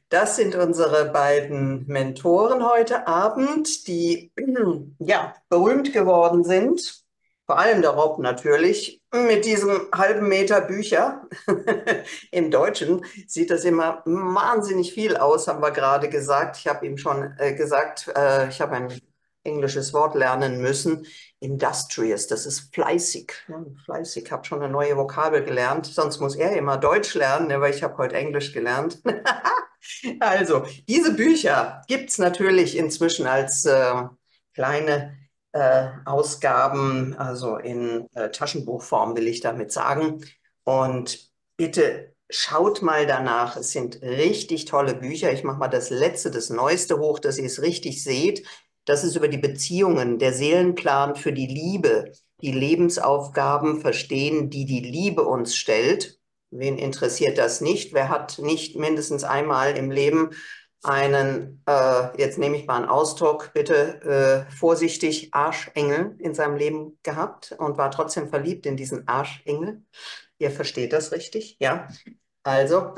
Das sind unsere beiden Mentoren heute Abend, die ja berühmt geworden sind. Vor allem der Rob natürlich mit diesem halben Meter Bücher. Im Deutschen sieht das immer wahnsinnig viel aus, haben wir gerade gesagt. Ich habe ihm schon gesagt, ich habe ein englisches Wort lernen müssen. Industrious, das ist fleißig. Ja, fleißig, habe schon eine neue Vokabel gelernt. Sonst muss er immer Deutsch lernen, ne, weil ich habe heute Englisch gelernt. Also, diese Bücher gibt es natürlich inzwischen als kleine Ausgaben, also in Taschenbuchform will ich damit sagen. Und bitte schaut mal danach. Es sind richtig tolle Bücher. Ich mache mal das letzte, das neueste hoch, dass ihr es richtig seht. Das ist über die Beziehungen, der Seelenplan für die Liebe, die Lebensaufgaben verstehen, die die Liebe uns stellt. Wen interessiert das nicht? Wer hat nicht mindestens einmal im Leben einen, jetzt nehme ich mal einen Ausdruck, bitte vorsichtig, Arschengel in seinem Leben gehabt und war trotzdem verliebt in diesen Arschengel? Ihr versteht das richtig, ja? Also,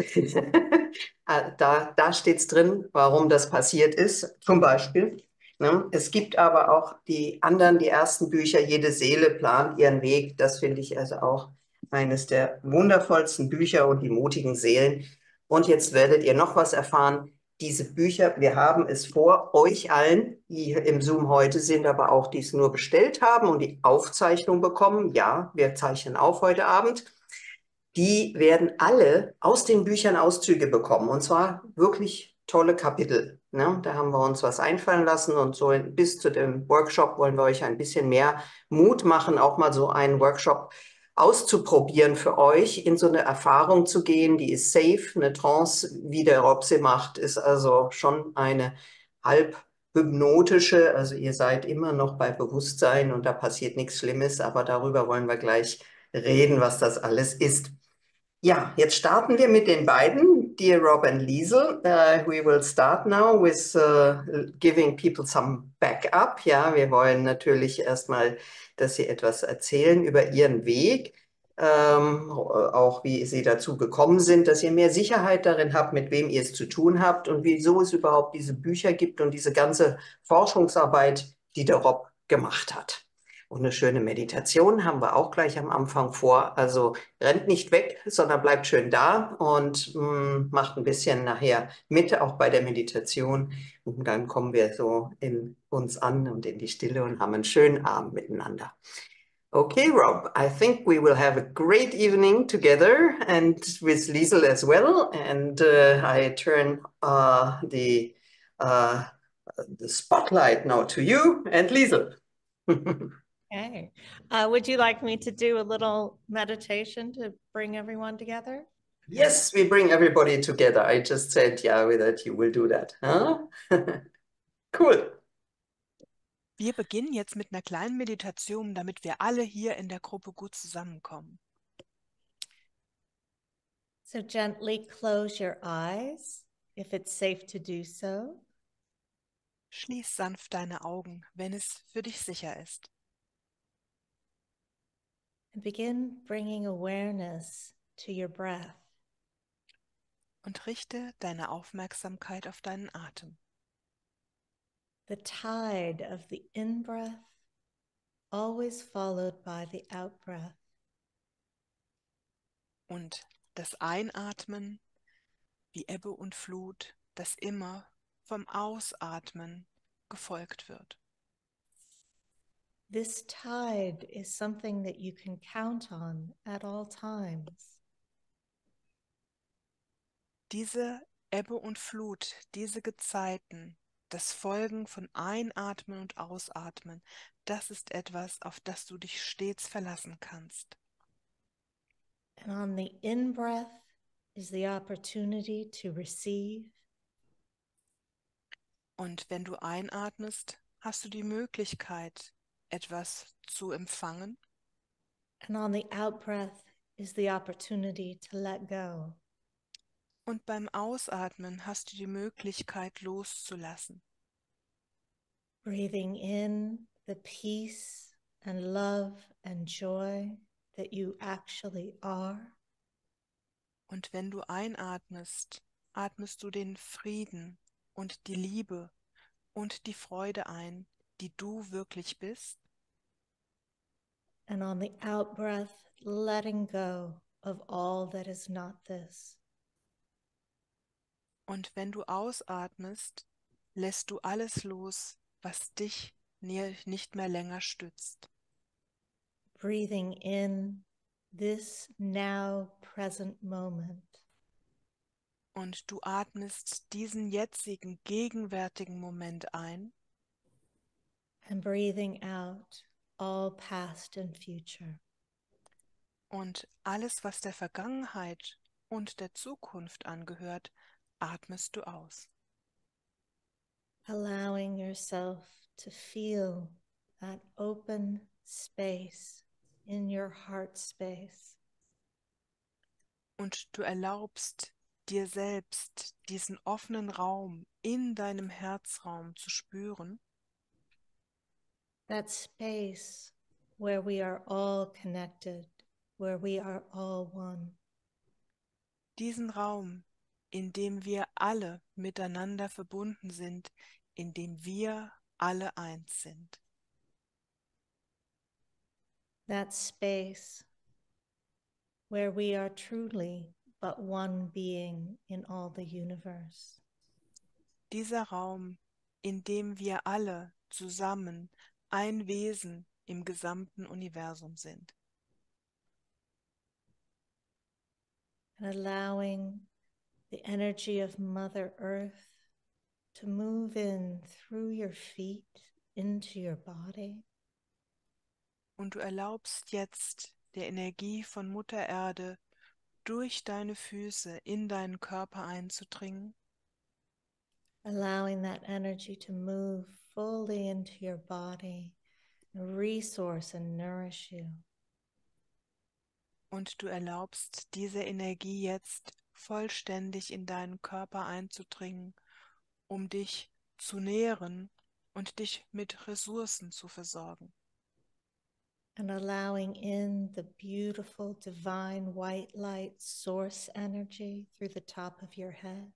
da steht es drin, warum das passiert ist, zum Beispiel. Ne? Es gibt aber auch die anderen, die ersten Bücher, Jede Seele plant ihren Weg. Das finde ich also auch eines der wundervollsten Bücher und die mutigen Seelen. Und jetzt werdet ihr noch was erfahren. Diese Bücher, wir haben es vor, euch allen, die hier im Zoom heute sind, aber auch die es nur bestellt haben und die Aufzeichnung bekommen. Ja, wir zeichnen auf heute Abend. Die werden alle aus den Büchern Auszüge bekommen. Und zwar wirklich tolle Kapitel. Ne? Da haben wir uns was einfallen lassen und so bis zu dem Workshop wollen wir euch ein bisschen mehr Mut machen, auch mal so einen Workshop auszuprobieren für euch, in so eine Erfahrung zu gehen. Die ist safe, eine Trance, wie der Rob sie macht, ist also schon eine halb hypnotische, also ihr seid immer noch bei Bewusstsein und da passiert nichts Schlimmes, aber darüber wollen wir gleich reden, was das alles ist. Ja, jetzt starten wir mit den beiden, Dear Rob and Liesel. We will start now with giving people some backup. Ja, wir wollen natürlich erstmal, dass Sie etwas erzählen über Ihren Weg, auch wie Sie dazu gekommen sind, dass ihr mehr Sicherheit darin habt, mit wem ihr es zu tun habt und wieso es überhaupt diese Bücher gibt und diese ganze Forschungsarbeit, die der Rob gemacht hat. Und eine schöne Meditation haben wir auch gleich am Anfang vor. Also rennt nicht weg, sondern bleibt schön da und macht ein bisschen nachher mit, auch bei der Meditation. Und dann kommen wir so in uns an und in die Stille und haben einen schönen Abend miteinander. Okay, Rob, I think we will have a great evening together and with Liesel as well. And I turn uh, the spotlight now to you and Liesel. Okay. Would you like me to do a little meditation to bring everyone together? Yes, we bring everybody together. I just said, yeah, that you will do that. Huh? Cool. Wir beginnen jetzt mit einer kleinen Meditation, damit wir alle hier in der Gruppe gut zusammenkommen. So gently close your eyes, if it's safe to do so. Schließ sanft deine Augen, wenn es für dich sicher ist. And begin bringing awareness to your breath. Und richte deine Aufmerksamkeit auf deinen Atem. The tide of the in-breath, always followed by the out-breath. Und das Einatmen wie Ebbe und Flut, das immer vom Ausatmen gefolgt wird. This tide is something that you can count on at all times. Diese Ebbe und Flut, diese Gezeiten, das Folgen von Einatmen und Ausatmen, das ist etwas, auf das du dich stets verlassen kannst. And on the in-breath is the opportunity to receive. Und wenn du einatmest, hast du die Möglichkeit, etwas zu empfangen. And on the out-breath is the opportunity to let go. Und beim Ausatmen hast du die Möglichkeit, loszulassen. Breathing in the peace and love and joy that you actually are. Und wenn du einatmest, atmest du den Frieden und die Liebe und die Freude ein, die du wirklich bist. And on the out breath, letting go of all that is not this. Und wenn du ausatmest, lässt du alles los, was dich nicht mehr länger stützt. Breathing in this now present moment. Und du atmest diesen jetzigen, gegenwärtigen Moment ein. And breathing out all past and future. Und alles, was der Vergangenheit und der Zukunft angehört, atmest du aus. Allowing yourself to feel that open space in your heart space. Und du erlaubst dir selbst diesen offenen Raum in deinem Herzraum zu spüren. That space where we are all connected, where we are all one. Diesen Raum, in dem wir alle miteinander verbunden sind, in dem wir alle eins sind. That space where we are truly but one being in all the universe. Dieser Raum, in dem wir alle zusammen ein Wesen im gesamten Universum sind. And allowing the energy of Mother Earth to move in through your feet into your body. Und du erlaubst jetzt der Energie von Mutter Erde durch deine Füße in deinen Körper einzudringen. Allowing that energy to move fully into your body and resource and nourish you. Und du erlaubst diese Energie jetzt vollständig in deinen Körper einzudringen, um dich zu nähren und dich mit Ressourcen zu versorgen. And allowing in the beautiful divine white light source energy through the top of your head.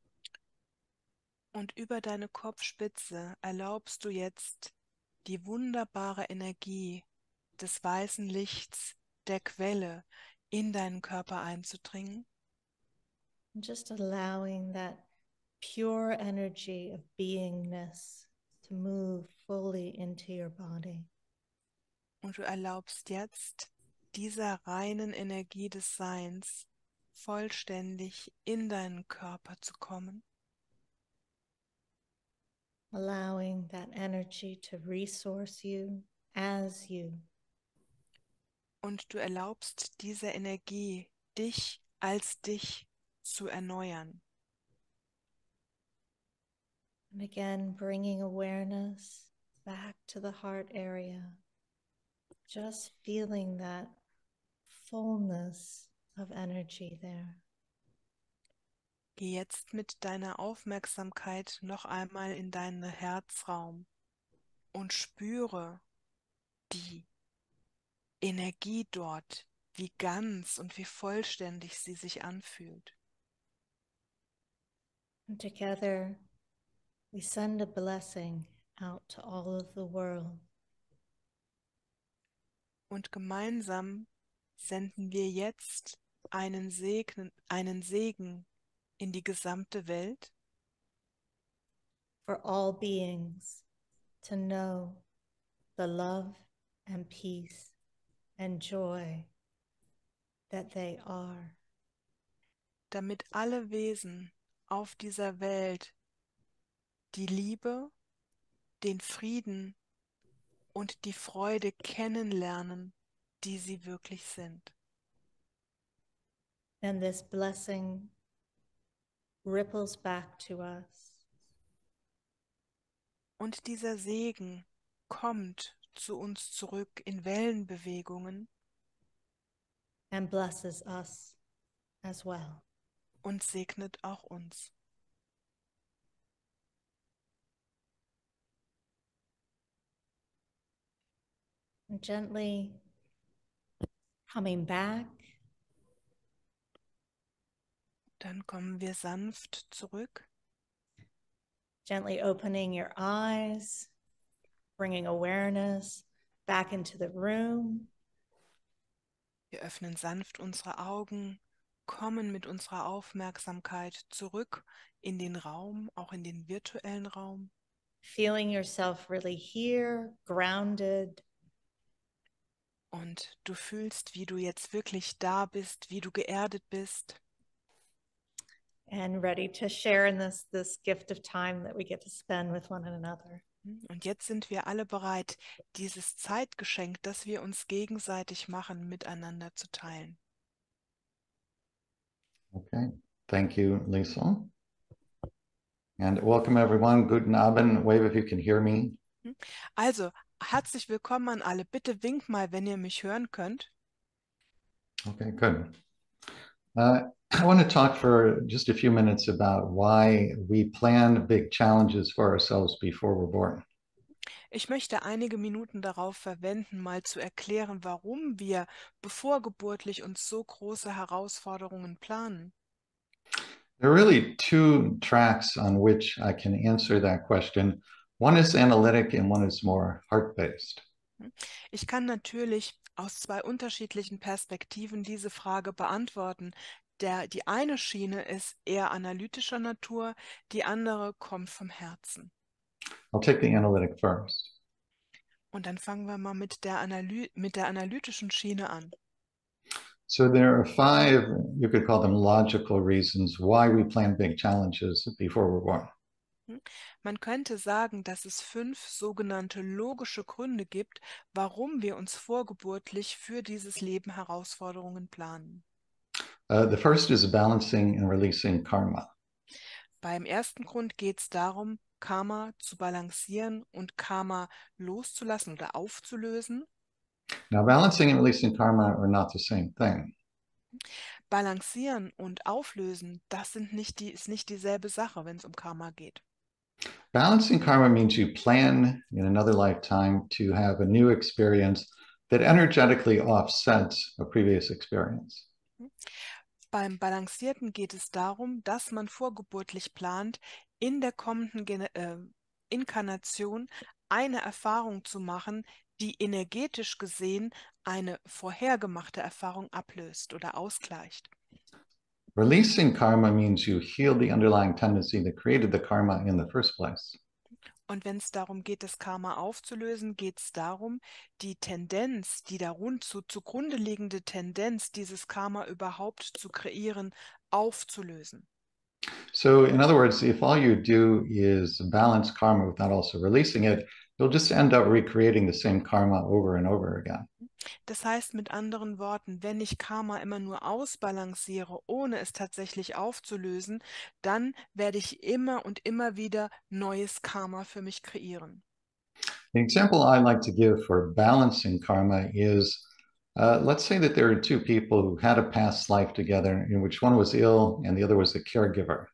Und über deine Kopfspitze erlaubst du jetzt die wunderbare Energie des weißen Lichts, der Quelle, in deinen Körper einzudringen. And just allowing that pure energy of beingness to move fully into your body. Und du erlaubst jetzt dieser reinen Energie des Seins vollständig in deinen Körper zu kommen. Allowing that energy to resource you as you. Und du erlaubst dieser Energie, dich als dich zu erneuern. And again, bringing awareness back to the heart area. Just feeling that fullness of energy there. Geh jetzt mit deiner Aufmerksamkeit noch einmal in deinen Herzraum und spüre die Energie dort, wie ganz und wie vollständig sie sich anfühlt. And together, we send a blessing out to all of the world. Und gemeinsam senden wir jetzt einen Segen in die gesamte Welt, For all beings to know the love and peace and joy that they are. damit alle Wesen auf dieser Welt die Liebe, den Frieden und die Freude kennenlernen, die sie wirklich sind. And this blessing ripples back to us. Und dieser Segen kommt zu uns zurück in Wellenbewegungen And blesses us as well. und segnet auch uns. And gently coming back Dann kommen wir sanft zurück. Gently opening your eyes, bringing awareness back into the room. Wir öffnen sanft unsere Augen, kommen mit unserer Aufmerksamkeit zurück in den Raum, auch in den virtuellen Raum. Feeling yourself really here, grounded. Und du fühlst, wie du jetzt wirklich da bist, wie du geerdet bist. And ready to share in this gift of time that we get to spend with one another. Und jetzt sind wir alle bereit, dieses Zeitgeschenk, das wir uns gegenseitig machen, miteinander zu teilen. Okay, thank you, Lisa. And welcome everyone. Guten Abend. Wave if you can hear me. Also, herzlich willkommen an alle. Bitte winkt mal, wenn ihr mich hören könnt. Okay, good. I want to talk for just a few minutes about why we plan big challenges for ourselves before we're born. Ich möchte einige Minuten darauf verwenden, mal zu erklären, warum wir bevorgeburtlich uns so große Herausforderungen planen. There are really two tracks on which I can answer that question. One is analytic and one is more heart-based. Ich kann natürlich aus zwei unterschiedlichen Perspektiven diese Frage beantworten. Die eine Schiene ist eher analytischer Natur, die andere kommt vom Herzen. I'll take the analytic first. Und dann fangen wir mal mit der analytischen Schiene an. So there are five, you could call them logical reasons why we plan big challenges before we're born. Man könnte sagen, dass es 5 sogenannte logische Gründe gibt, warum wir uns vorgeburtlich für dieses Leben Herausforderungen planen. The first is balancing and releasing karma. Beim ersten Grund geht es darum, Karma zu balancieren und Karma loszulassen oder aufzulösen. Now, balancing and releasing karma are not the same thing. Balancieren und auflösen, ist nicht dieselbe Sache, wenn es um Karma geht. Balancing karma means you plan in another lifetime to have a new experience that energetically offsets a previous experience. Beim Balancierten geht es darum, dass man vorgeburtlich plant, in der kommenden Inkarnation eine Erfahrung zu machen, die energetisch gesehen eine vorhergemachte Erfahrung ablöst oder ausgleicht. Releasing karma means you heal the underlying tendency that created the karma in the first place. Und wenn es darum geht, das Karma aufzulösen, geht es darum, die Tendenz, die zugrunde liegende Tendenz, dieses Karma überhaupt zu kreieren, aufzulösen. So, in other words, if all you do is balance karma without also releasing it, you'll just end up recreating the same karma over and over again. Das heißt mit anderen Worten, wenn ich Karma immer nur ausbalanciere, ohne es tatsächlich aufzulösen, dann werde ich immer und immer wieder neues Karma für mich kreieren. The example I like to give for balancing karma is, let's say that there are two people who had a past life together in which one was ill and the other was the caregiver.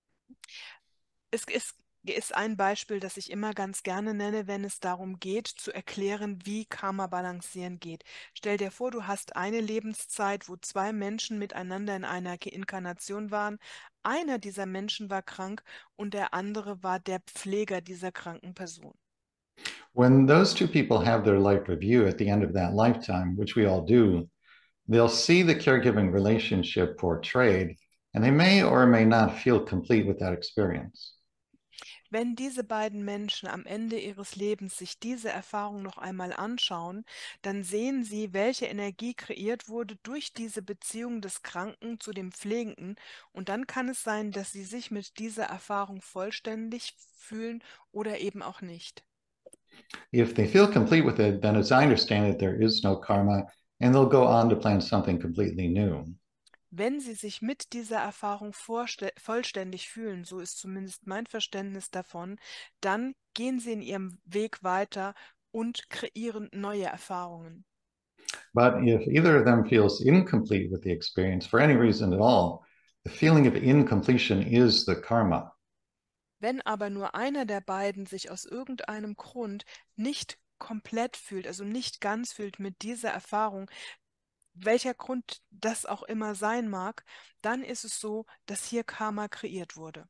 Es ist ein Beispiel, das ich immer ganz gerne nenne, wenn es darum geht, zu erklären, wie Karma balancieren geht. Stell dir vor, du hast eine Lebenszeit, wo 2 Menschen miteinander in einer Inkarnation waren. Einer dieser Menschen war krank und der andere war der Pfleger dieser kranken Person. When those two people have their life review at the end of that lifetime, which we all do, they'll see the caregiving relationship portrayed, and they may or may not feel complete with that experience. Wenn diese beiden Menschen am Ende ihres Lebens sich diese Erfahrung noch einmal anschauen, dann sehen sie, welche Energie kreiert wurde durch diese Beziehung des Kranken zu dem Pflegenden, und dann kann es sein, dass sie sich mit dieser Erfahrung vollständig fühlen oder eben auch nicht. If they feel complete with it, then as I understand it, there is no karma, and they'll go on to plan something completely new. Wenn sie sich mit dieser Erfahrung vollständig fühlen, so ist zumindest mein Verständnis davon, dann gehen sie in ihrem Weg weiter und kreieren neue Erfahrungen. But if either of them feels incomplete with the experience for any reason at all, the feeling of incompletion is the karma. Wenn aber nur einer der beiden sich aus irgendeinem Grund nicht komplett fühlt, also nicht ganz fühlt mit dieser Erfahrung, welcher Grund das auch immer sein mag, dann ist es so, dass hier Karma kreiert wurde.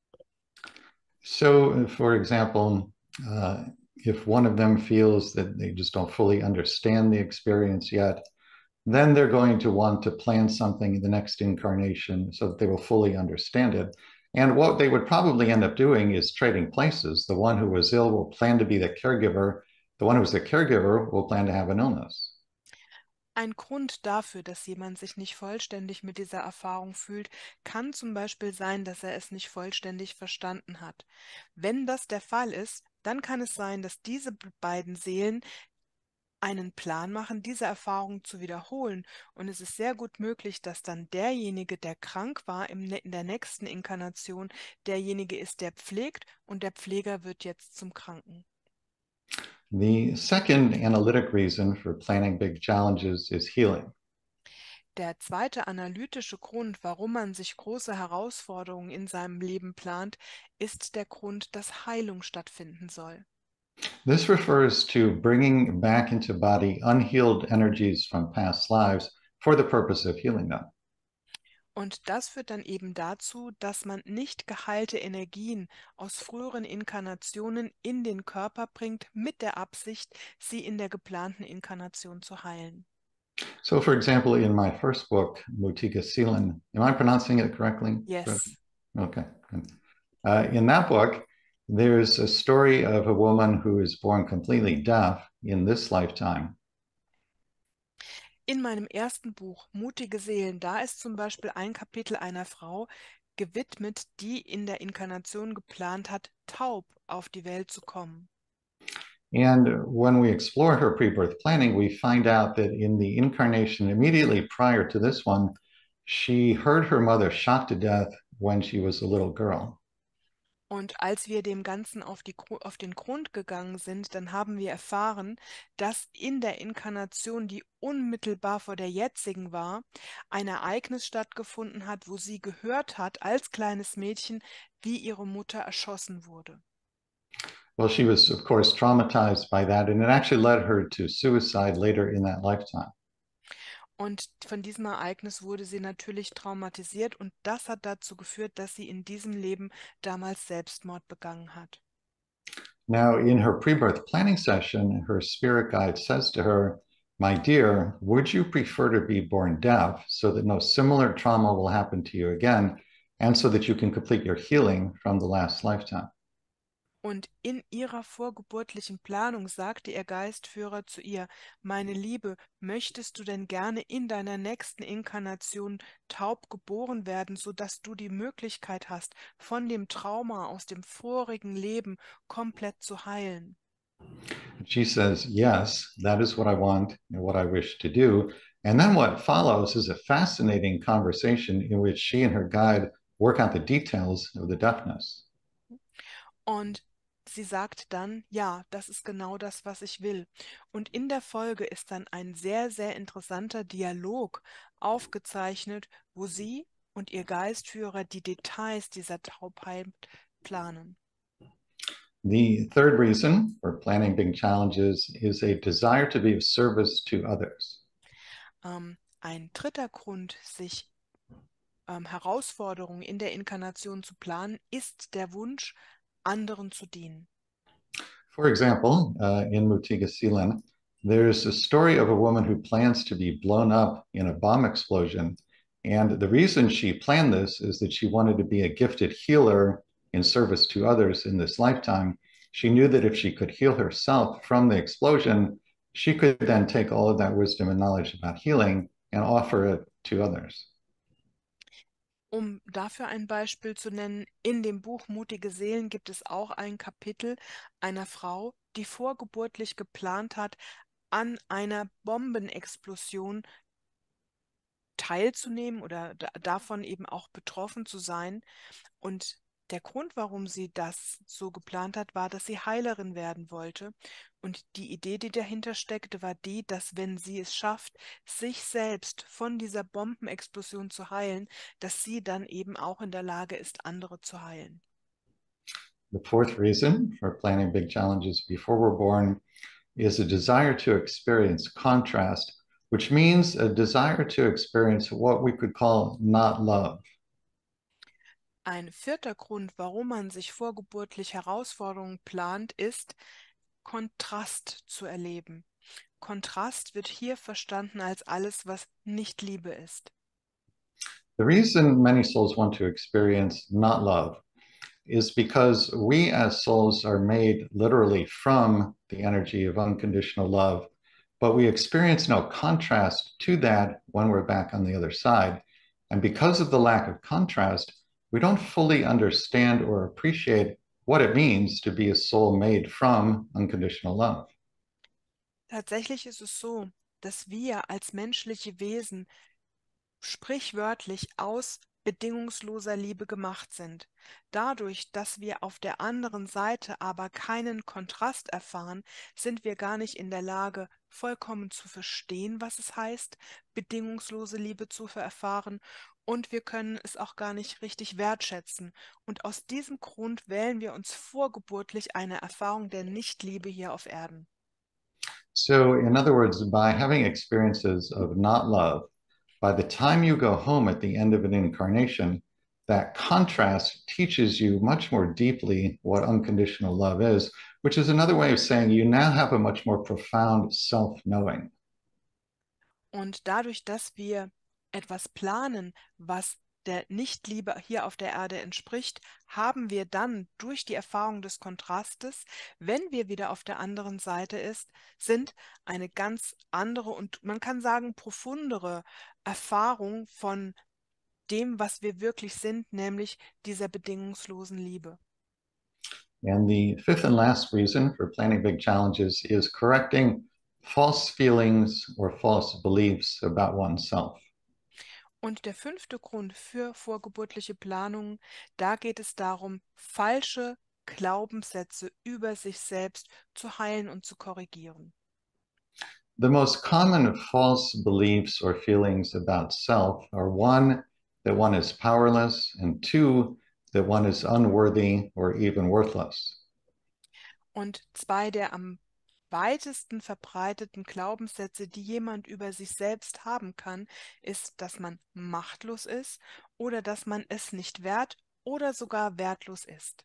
So, for example, if one of them feels that they just don't fully understand the experience yet, then they're going to want to plan something in the next incarnation so that they will fully understand it. And what they would probably end up doing is trading places. The one who was ill will plan to be the caregiver. The one who's the caregiver will plan to have an illness. Ein Grund dafür, dass jemand sich nicht vollständig mit dieser Erfahrung fühlt, kann zum Beispiel sein, dass er es nicht vollständig verstanden hat. Wenn das der Fall ist, dann kann es sein, dass diese beiden Seelen einen Plan machen, diese Erfahrung zu wiederholen. Und es ist sehr gut möglich, dass dann derjenige, der krank war in der nächsten Inkarnation, derjenige ist, der pflegt, und der Pfleger wird jetzt zum Kranken. The second analytic reason for planning big challenges is healing. Der zweite analytische Grund, warum man sich große Herausforderungen in seinem Leben plant, ist der Grund, dass Heilung stattfinden soll. This refers to bringing back into body unhealed energies from past lives for the purpose of healing them. Und das führt dann eben dazu, dass man nicht geheilte Energien aus früheren Inkarnationen in den Körper bringt, mit der Absicht, sie in der geplanten Inkarnation zu heilen. So, for example, in my first book, Mutika Seelan, am I pronouncing it correctly? Yes. Okay. In that book, there's a story of a woman who is born completely deaf in this lifetime. In meinem ersten Buch, Mutige Seelen, da ist zum Beispiel ein Kapitel einer Frau gewidmet, die in der Inkarnation geplant hat, taub auf die Welt zu kommen. And when we explore her pre-birth planning, we find out that in the incarnation immediately prior to this one, she heard her mother shot to death when she was a little girl. Und als wir dem Ganzen auf den Grund gegangen sind, dann haben wir erfahren, dass in der Inkarnation, die unmittelbar vor der jetzigen war, ein Ereignis stattgefunden hat, wo sie gehört hat, als kleines Mädchen, wie ihre Mutter erschossen wurde. Well, she was, of course, traumatized by that, and it actually led her to suicide later in that lifetime. Und von diesem Ereignis wurde sie natürlich traumatisiert, und das hat dazu geführt, dass sie in diesem Leben damals Selbstmord begangen hat. Now, in her pre-birth planning session, her spirit guide says to her, "My dear, would you prefer to be born deaf so that no similar trauma will happen to you again, and so that you can complete your healing from the last lifetime?" Und in ihrer vorgeburtlichen Planung sagte ihr Geistführer zu ihr: Meine Liebe, möchtest du denn gerne in deiner nächsten Inkarnation taub geboren werden, sodass du die Möglichkeit hast, von dem Trauma aus dem vorigen Leben komplett zu heilen? She says, "Yes, that is what I want and what I wish to do." And then what follows is a fascinating conversation in which she and her guide work out the details of the deafness. Und sie sagt dann: Ja, das ist genau das, was ich will. Und in der Folge ist dann ein sehr, sehr interessanter Dialog aufgezeichnet, wo sie und ihr Geistführer die Details dieser Taubheit planen. The third reason for planning big challenges is a desire to be of service to others. Ein dritter Grund, sich Herausforderungen in der Inkarnation zu planen, ist der Wunsch, anderen zu dienen. For example, in Mutika Seelan, there's a story of a woman who plans to be blown up in a bomb explosion. And the reason she planned this is that she wanted to be a gifted healer in service to others in this lifetime. She knew that if she could heal herself from the explosion, she could then take all of that wisdom and knowledge about healing and offer it to others. Um dafür ein Beispiel zu nennen, in dem Buch Mutige Seelen gibt es auch ein Kapitel einer Frau, die vorgeburtlich geplant hat, an einer Bombenexplosion teilzunehmen oder davon eben auch betroffen zu sein. Und der Grund, warum sie das so geplant hat, war, dass sie Heilerin werden wollte. Und die Idee, die dahinter steckte, war die, dass wenn sie es schafft, sich selbst von dieser Bombenexplosion zu heilen, dass sie dann eben auch in der Lage ist, andere zu heilen. The fourth reason for planning big challenges before we're born is a desire to experience contrast which means a desire to experience what we could call not love. Ein vierter Grund, warum man sich vorgeburtlich Herausforderungen plant, ist, Kontrast zu erleben. Kontrast wird hier verstanden als alles, was nicht Liebe ist. The reason many souls want to experience not love is because we as souls are made literally from the energy of unconditional love, but we experience no contrast to that when we're back on the other side. And because of the lack of contrast, we don't fully understand or appreciate what it means to be a soul made from unconditional love. Tatsächlich ist es so, dass wir als menschliche Wesen sprichwörtlich aus bedingungsloser Liebe gemacht sind. Dadurch, dass wir auf der anderen Seite aber keinen Kontrast erfahren, sind wir gar nicht in der Lage, vollkommen zu verstehen, was es heißt, bedingungslose Liebe zu erfahren, und wir können es auch gar nicht richtig wertschätzen. Und aus diesem Grund wählen wir uns vorgeburtlich eine Erfahrung der Nichtliebe hier auf Erden. So, in other words, by having experiences of not love, by the time you go home at the end of an incarnation, that contrast teaches you much more deeply what unconditional love is, which is another way of saying you now have a much more profound self-knowing. Und dadurch, dass wir etwas planen, was der Nichtliebe hier auf der Erde entspricht, haben wir dann durch die Erfahrung des Kontrastes, wenn wir wieder auf der anderen Seite sind, eine ganz andere und man kann sagen profundere Erfahrung von dem, was wir wirklich sind, nämlich dieser bedingungslosen Liebe. And the fifth and last reason for planning big challenges is correcting false feelings or false beliefs about oneself. Und der fünfte Grund für vorgeburtliche Planungen, da geht es darum, falsche Glaubenssätze über sich selbst zu heilen und zu korrigieren. The most common false beliefs or feelings about self are one, that one is powerless, and two, that one is unworthy or even worthless. Und zwei der am weitesten verbreiteten Glaubenssätze, die jemand über sich selbst haben kann, ist, dass man machtlos ist oder dass man es nicht wert oder sogar wertlos ist.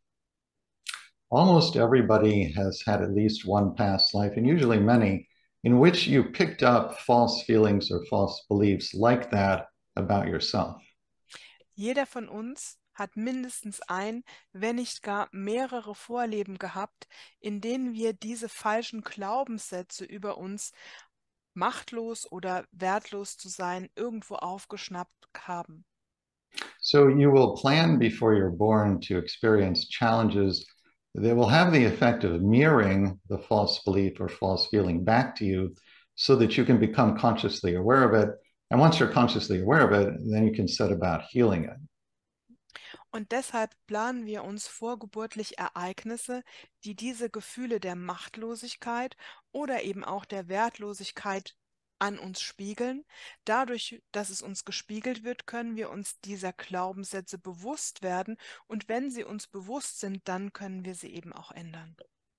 Almost everybody has had at least one past life, and usually many, in which you picked up false feelings or false beliefs like that about yourself. Jeder von uns hat mindestens ein, wenn nicht gar mehrere Vorleben gehabt, in denen wir diese falschen Glaubenssätze über uns, machtlos oder wertlos zu sein, irgendwo aufgeschnappt haben. So you will plan before you're born to experience challenges that will have the effect of mirroring the false belief or false feeling back to you so that you can become consciously aware of it. And once you're consciously aware of it, then you can set about healing it. Und deshalb planen wir uns vorgeburtlich Ereignisse, die diese Gefühle der Machtlosigkeit oder eben auch der Wertlosigkeit an uns spiegeln. Dadurch, dass es uns gespiegelt wird, können wir uns dieser Glaubenssätze bewusst werden. Und wenn sie uns bewusst sind, dann können wir sie eben auch ändern.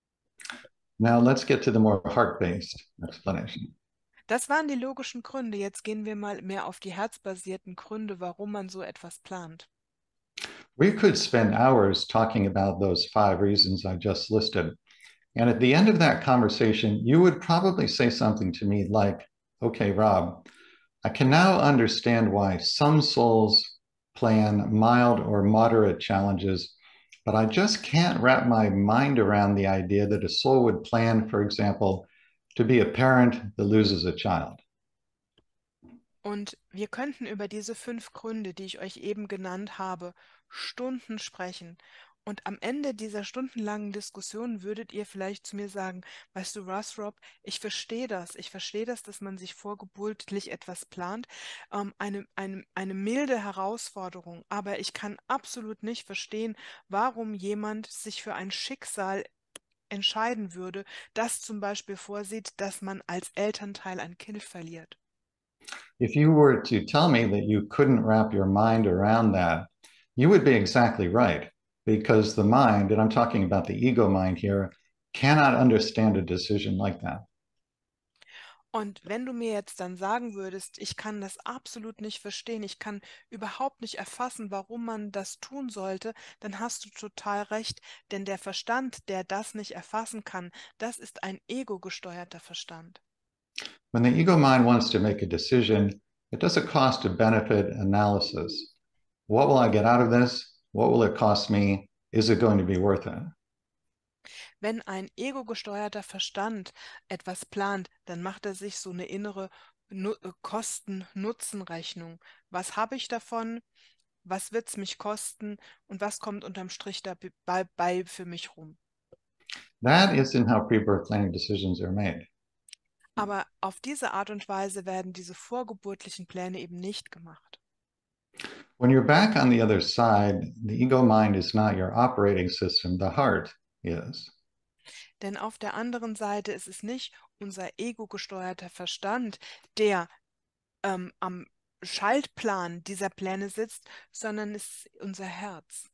Now let's get to the more heart-based explanation. Das waren die logischen Gründe. Jetzt gehen wir mal mehr auf die herzbasierten Gründe, warum man so etwas plant. We could spend hours talking about those 5 reasons I just listed. And at the end of that conversation, you would probably say something to me like, okay, Rob, I can now understand why some souls plan mild or moderate challenges, but I just can't wrap my mind around the idea that a soul would plan, for example, to be a parent that loses a child. Und wir könnten über diese 5 Gründe, die ich euch eben genannt habe, Stunden sprechen. Und am Ende dieser stundenlangen Diskussion würdet ihr vielleicht zu mir sagen, weißt du, Rob, ich verstehe das, dass man sich vorgeburtlich etwas plant, eine milde Herausforderung, aber ich kann absolut nicht verstehen, warum jemand sich für ein Schicksal entscheiden würde, das zum Beispiel vorsieht, dass man als Elternteil ein Kind verliert. If you were to tell me that you couldn't wrap your mind around that, you would be exactly right, because the mind, and I'm talking about the ego mind here, cannot understand a decision like that. Und wenn du mir jetzt dann sagen würdest, ich kann das absolut nicht verstehen, ich kann überhaupt nicht erfassen, warum man das tun sollte, dann hast du total recht, denn der Verstand, der das nicht erfassen kann, das ist ein ego-gesteuerter Verstand. When the ego mind wants to make a decision, it does a cost-to-benefit analysis. What will I get out of this? What will it cost me? Is it going to be worth it? Wenn ein ego-gesteuerter Verstand etwas plant, dann macht er sich so eine innere Kosten-Nutzen-Rechnung. Was habe ich davon? Was wird es mich kosten? Und was kommt unterm Strich dabei für mich rum? That isn't how pre-birth planning decisions are made. Aber auf diese Art und Weise werden diese vorgeburtlichen Pläne eben nicht gemacht. When you're back on the other side, the ego mind is not your operating system, the heart is. Denn auf der anderen Seite ist es nicht unser ego-gesteuerter Verstand, der am Schaltplan dieser Pläne sitzt, sondern es ist unser Herz.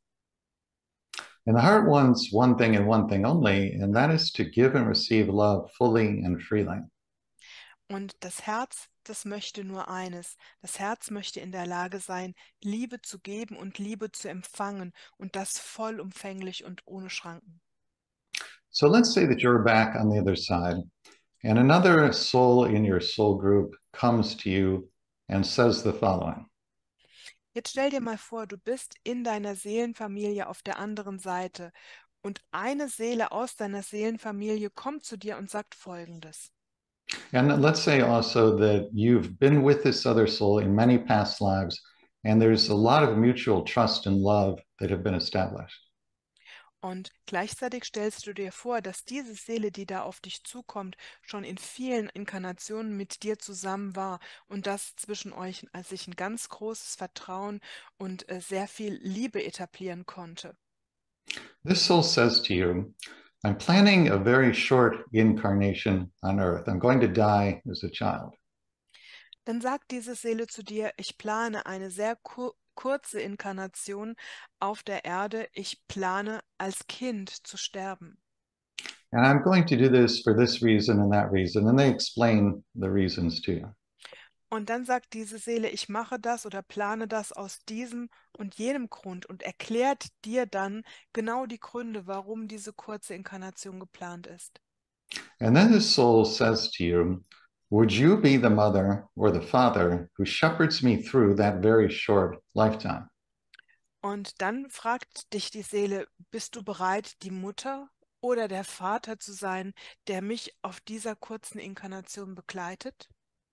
And the heart wants one thing and one thing only, and that is to give and receive love fully and freely. Und das Herz, das möchte nur eines. Das Herz möchte in der Lage sein, Liebe zu geben und Liebe zu empfangen und das vollumfänglich und ohne Schranken. So let's say that you're back on the other side, and another soul in your soul group comes to you and says the following. Jetzt stell dir mal vor, du bist in deiner Seelenfamilie auf der anderen Seite und eine Seele aus deiner Seelenfamilie kommt zu dir und sagt Folgendes. And let's say also that you've been with this other soul in many past lives, and there's a lot of mutual trust and love that have been established. Und gleichzeitig stellst du dir vor, dass diese Seele, die da auf dich zukommt, schon in vielen Inkarnationen mit dir zusammen war und dass zwischen euch sich ein ganz großes Vertrauen und sehr viel Liebe etablieren konnte. This soul says to you, I'm planning a very short incarnation on earth. I'm going to die as a child. Dann sagt diese Seele zu dir, ich plane eine sehr kurze Inkarnation auf der Erde, ich plane als Kind zu sterben. And I'm going to do this for this reason and that reason. And they explain the reasons to you. Und dann sagt diese Seele, ich mache das oder plane das aus diesem und jenem Grund und erklärt dir dann genau die Gründe, warum diese kurze Inkarnation geplant ist. And then the soul says to you, would you be the mother or the father who shepherds me through that very short lifetime? Und dann fragt dich die Seele, bist du bereit, die Mutter oder der Vater zu sein, der mich auf dieser kurzen Inkarnation begleitet?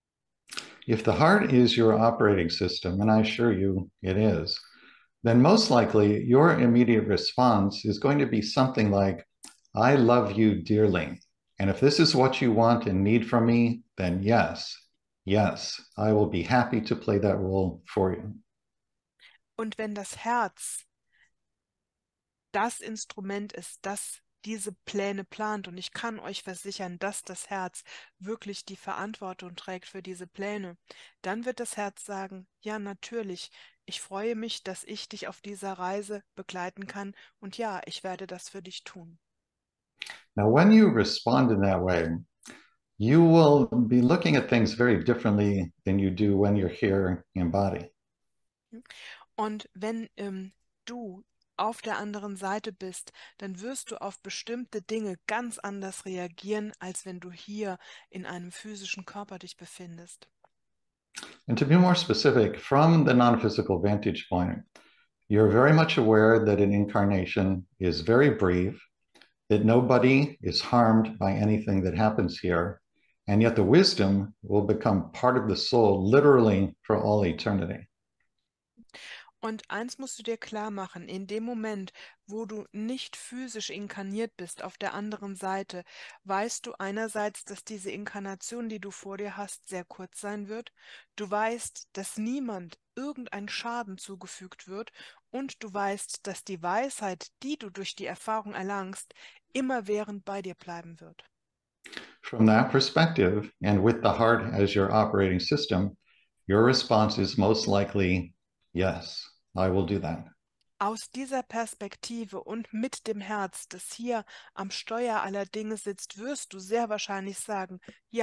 If the heart is your operating system, and I assure you it is, then most likely your immediate response is going to be something like, I love you dearly. And if this is what you want and need from me, then yes, I will be happy to play that role for you. Und wenn das Herz das Instrument ist, das diese Pläne plant, und ich kann euch versichern, dass das Herz wirklich die Verantwortung trägt für diese Pläne, dann wird das Herz sagen, ja, natürlich, ich freue mich, dass ich dich auf dieser Reise begleiten kann und ja, ich werde das für dich tun. Now, when you respond in that way, you will be looking at things very differently than you do when you're here in body. Und wenn du auf der anderen Seite bist, dann wirst du auf bestimmte Dinge ganz anders reagieren, als wenn du hier in einem physischen Körper dich befindest. And to be more specific, from the non-physical vantage point, you're very much aware that an incarnation is very brief, that nobody is harmed by anything that happens here, and yet the wisdom will become part of the soul literally for all eternity. Und eins musst du dir klar machen, in dem Moment, wo du nicht physisch inkarniert bist auf der anderen Seite, weißt du einerseits, dass diese Inkarnation, die du vor dir hast, sehr kurz sein wird. Du weißt, dass niemand irgendein Schaden zugefügt wird. Und du weißt, dass die Weisheit, die du durch die Erfahrung erlangst, immerwährend bei dir bleiben wird. From that perspective, and with the heart as your operating system, your response is most likely, yes, I will do that. Aus dieser Perspektive und mit dem Herz, das hier am Steuer aller Dinge sitzt, wirst du sehr wahrscheinlich sagen, ja,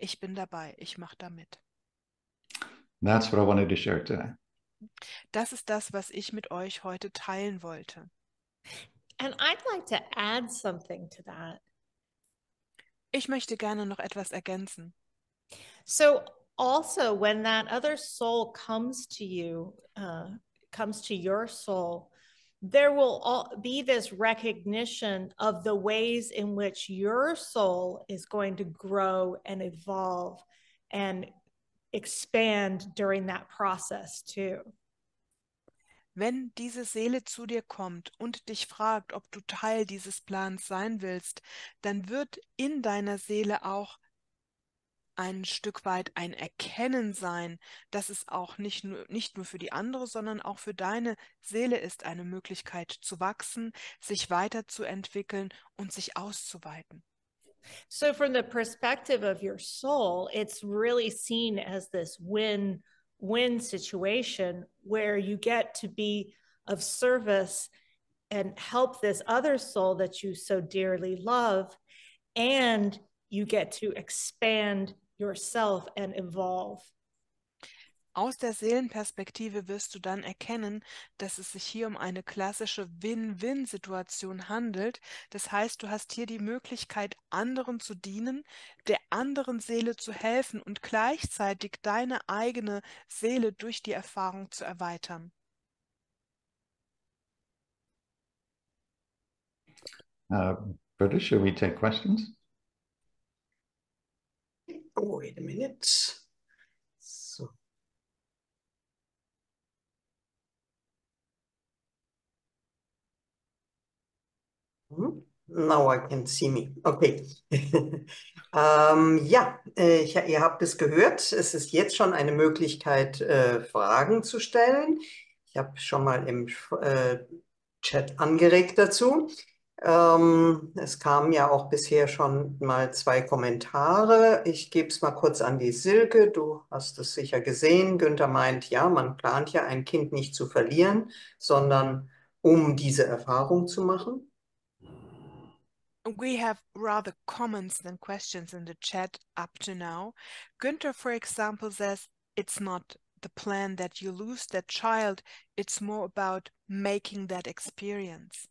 ich bin dabei, ich mache da mit. That's what I wanted to share today. Das ist das, was ich mit euch heute teilen wollte. And I'd like to add something to that. Ich möchte gerne noch etwas ergänzen. So also when that other soul comes to you, comes to your soul, there will be this recognition of the ways in which your soul is going to grow and evolve and expand during that process too. Wenn diese Seele zu dir kommt und dich fragt, ob du Teil dieses Plans sein willst, dann wird in deiner Seele auch ein Stück weit ein Erkennen sein, dass es auch nicht nur für die andere, sondern auch für deine Seele ist, eine Möglichkeit zu wachsen, sich weiterzuentwickeln und sich auszuweiten. So from the perspective of your soul, it's really seen as this win-win situation where you get to be of service and help this other soul that you so dearly love, and you get to expand yourself and evolve. Aus der Seelenperspektive wirst du dann erkennen, dass es sich hier um eine klassische Win-Win-Situation handelt. Das heißt, du hast hier die Möglichkeit, anderen zu dienen, der anderen Seele zu helfen und gleichzeitig deine eigene Seele durch die Erfahrung zu erweitern. Britta, should we take questions? Oh, wait a minute. So. Now I can see me. Okay. Ja, ihr habt es gehört. Es ist jetzt schon eine Möglichkeit, Fragen zu stellen. Ich habe schon mal im Chat angeregt dazu. Es kamen ja auch bisher schon mal 2 Kommentare. Ich gebe es mal kurz an die Silke. Du hast es sicher gesehen. Günther meint, ja, man plant ja, ein Kind nicht zu verlieren, sondern um diese Erfahrung zu machen. We have rather comments than questions in the chat up to now. Günther, for example, says it's not the plan that you lose that child, it's more about making that experience.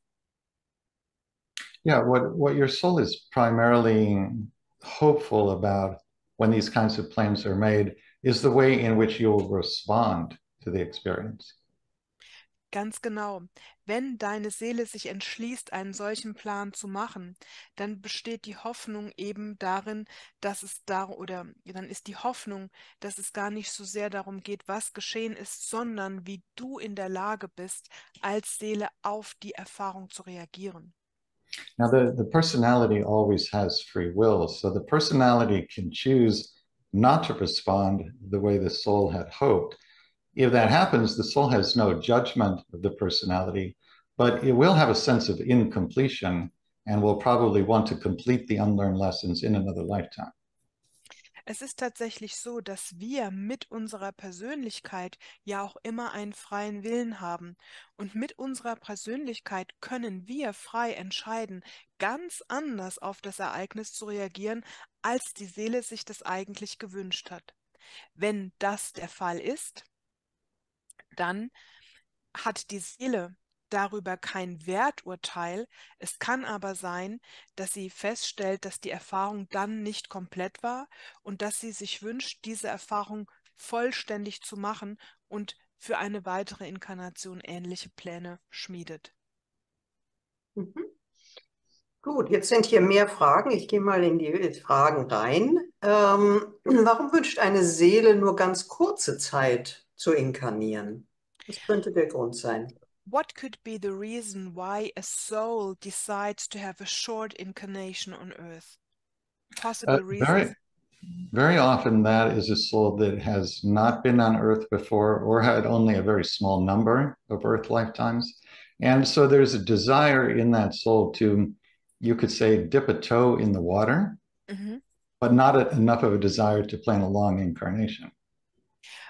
Yeah, what your soul is primarily hopeful about when these kinds of plans are made is the way in which you'll respond to the experience. Ganz genau. Wenn deine Seele sich entschließt, einen solchen Plan zu machen, dann besteht die Hoffnung eben darin, dass es dann ist die Hoffnung, dass es gar nicht so sehr darum geht, was geschehen ist, sondern wie du in der Lage bist, als Seele auf die Erfahrung zu reagieren. Now, the personality always has free will, so the personality can choose not to respond the way the soul had hoped. If that happens, the soul has no judgment of the personality, but it will have a sense of incompletion and will probably want to complete the unlearned lessons in another lifetime. Es ist tatsächlich so, dass wir mit unserer Persönlichkeit ja auch immer einen freien Willen haben. Und mit unserer Persönlichkeit können wir frei entscheiden, ganz anders auf das Ereignis zu reagieren, als die Seele sich das eigentlich gewünscht hat. Wenn das der Fall ist, dann hat die Seele darüber kein Werturteil. Es kann aber sein, dass sie feststellt, dass die Erfahrung dann nicht komplett war und dass sie sich wünscht, diese Erfahrung vollständig zu machen und für eine weitere Inkarnation ähnliche Pläne schmiedet. Mhm. Gut, jetzt sind hier mehr Fragen. Ich gehe mal in die Fragen rein. Warum wünscht eine Seele nur ganz kurze Zeit zu inkarnieren? Das könnte der Grund sein. What could be the reason why a soul decides to have a short incarnation on Earth? Possible reasons? Very often that is a soul that has not been on Earth before or had only a very small number of Earth lifetimes. And so there's a desire in that soul to, you could say, dip a toe in the water, but not enough of a desire to plan a long incarnation.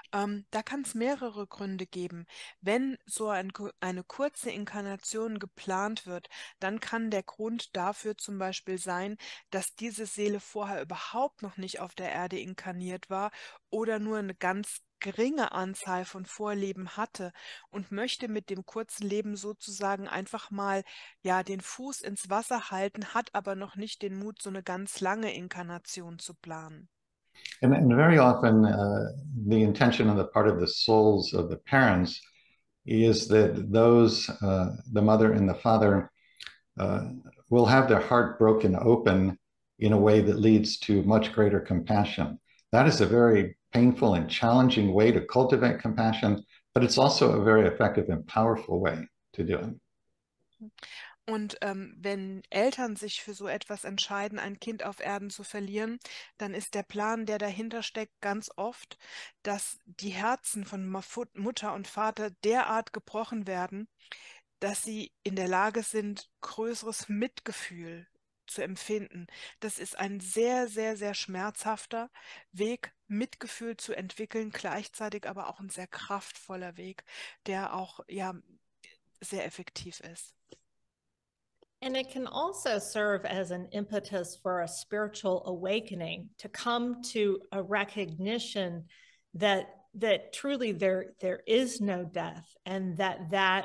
Da kann es mehrere Gründe geben. Wenn so eine kurze Inkarnation geplant wird, dann kann der Grund dafür zum Beispiel sein, dass diese Seele vorher überhaupt noch nicht auf der Erde inkarniert war oder nur eine ganz geringe Anzahl von Vorleben hatte und möchte mit dem kurzen Leben sozusagen einfach mal ja den Fuß ins Wasser halten, hat aber noch nicht den Mut, so eine ganz lange Inkarnation zu planen. And very often, the intention on the part of the souls of the parents is that those, the mother and the father, will have their heart broken open in a way that leads to much greater compassion. That is a very painful and challenging way to cultivate compassion, but it's also a very effective and powerful way to do it. Und wenn Eltern sich für so etwas entscheiden, ein Kind auf Erden zu verlieren, dann ist der Plan, der dahinter steckt, ganz oft, dass die Herzen von Mutter und Vater derart gebrochen werden, dass sie in der Lage sind, größeres Mitgefühl zu empfinden. Das ist ein sehr, sehr, sehr schmerzhafter Weg, Mitgefühl zu entwickeln, gleichzeitig aber auch ein sehr kraftvoller Weg, der auch ja sehr effektiv ist. And it can also serve as an impetus for a spiritual awakening, to come to a recognition that truly there is no death, and that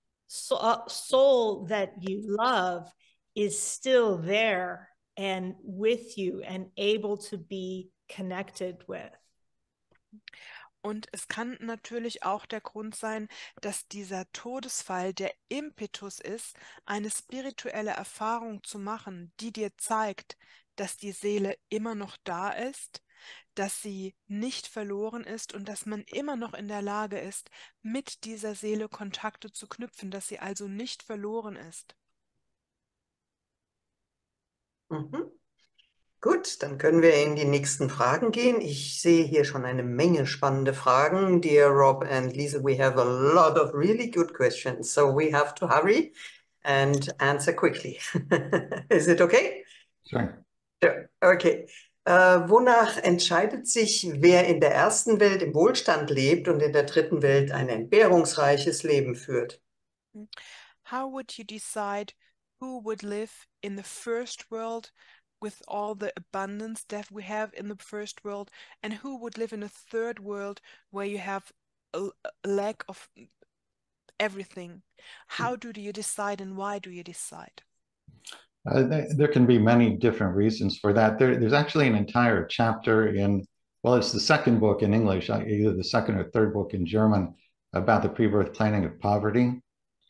soul that you love is still there and with you and able to be connected with. Und es kann natürlich auch der Grund sein, dass dieser Todesfall der Impetus ist, eine spirituelle Erfahrung zu machen, die dir zeigt, dass die Seele immer noch da ist, dass sie nicht verloren ist und dass man immer noch in der Lage ist, mit dieser Seele Kontakte zu knüpfen, dass sie also nicht verloren ist. Mhm. Gut, dann können wir in die nächsten Fragen gehen. Ich sehe hier schon eine Menge spannende Fragen. Dear Rob and Lisa, we have a lot of really good questions, so we have to hurry and answer quickly. Is it okay? Sure. Sure. Okay. Wonach entscheidet sich, wer in der ersten Welt im Wohlstand lebt und in der dritten Welt ein entbehrungsreiches Leben führt? How would you decide who would live in the first world with all the abundance that we have in the first world, and who would live in a third world where you have a lack of everything? How do you decide, and why do you decide? There can be many different reasons for that. There's actually an entire chapter in, well, it's the second book in English, either the second or third book in German, about the pre-birth planning of poverty.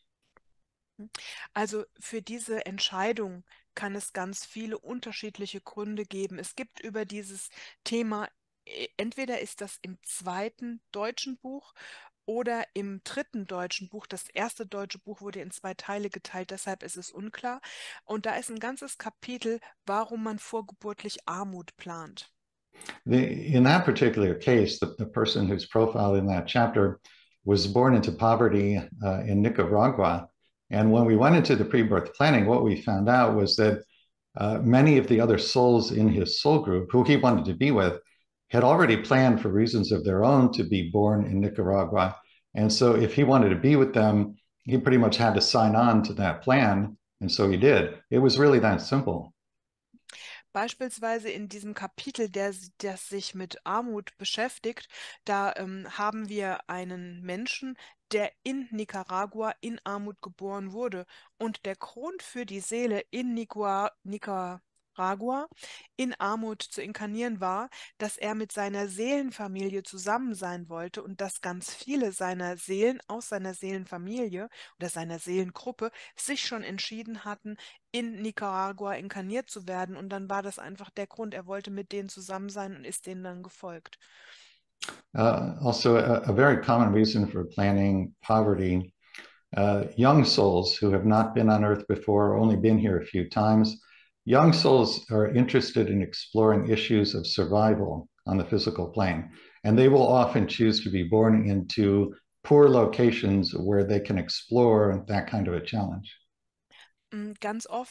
Also für diese Entscheidung kann es ganz viele unterschiedliche Gründe geben. Es gibt über dieses Thema, entweder ist das im zweiten deutschen Buch oder im dritten deutschen Buch. Das erste deutsche Buch wurde in 2 Teile geteilt, deshalb ist es unklar. Und da ist ein ganzes Kapitel, warum man vorgeburtlich Armut plant. In that particular case, the person who's profiled in that chapter was born into poverty in Nicaragua. And when we went into the pre-birth planning, what we found out was that many of the other souls in his soul group, who he wanted to be with, had already planned for reasons of their own to be born in Nicaragua. And so if he wanted to be with them, he pretty much had to sign on to that plan. And so he did. It was really that simple. Beispielsweise in diesem Kapitel, das sich mit Armut beschäftigt, da haben wir einen Menschen, der in Nicaragua in Armut geboren wurde. Und der Grund für die Seele in Nicaragua in Armut zu inkarnieren war, dass er mit seiner Seelenfamilie zusammen sein wollte und dass ganz viele seiner Seelen aus seiner Seelenfamilie oder seiner Seelengruppe sich schon entschieden hatten, in Nicaragua inkarniert zu werden. Und dann war das einfach der Grund. Er wollte mit denen zusammen sein und ist denen dann gefolgt. Also a very common reason for planning poverty, young souls who have not been on Earth before, only been here a few times, young souls are interested in exploring issues of survival on the physical plane, and they will often choose to be born into poor locations where they can explore that kind of a challenge. Ganz oft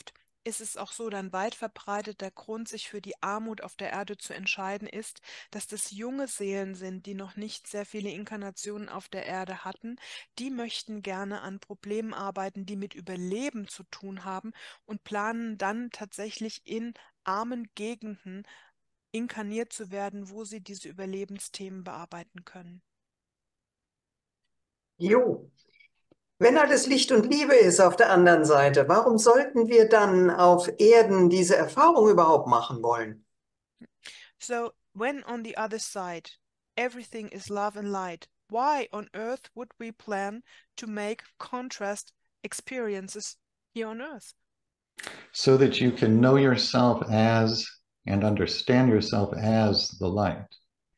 ist es auch so, dann weit verbreiteter Grund, sich für die Armut auf der Erde zu entscheiden, ist, dass das junge Seelen sind, die noch nicht sehr viele Inkarnationen auf der Erde hatten. Die möchten gerne an Problemen arbeiten, die mit Überleben zu tun haben und planen dann tatsächlich in armen Gegenden inkarniert zu werden, wo sie diese Überlebensthemen bearbeiten können. Jo, wenn alles Licht und Liebe ist auf der anderen Seite, warum sollten wir dann auf Erden diese Erfahrung überhaupt machen wollen? So, when on the other side everything is love and light, why on earth would we plan to make contrast experiences here on earth? So that you can know yourself as and understand yourself as the light.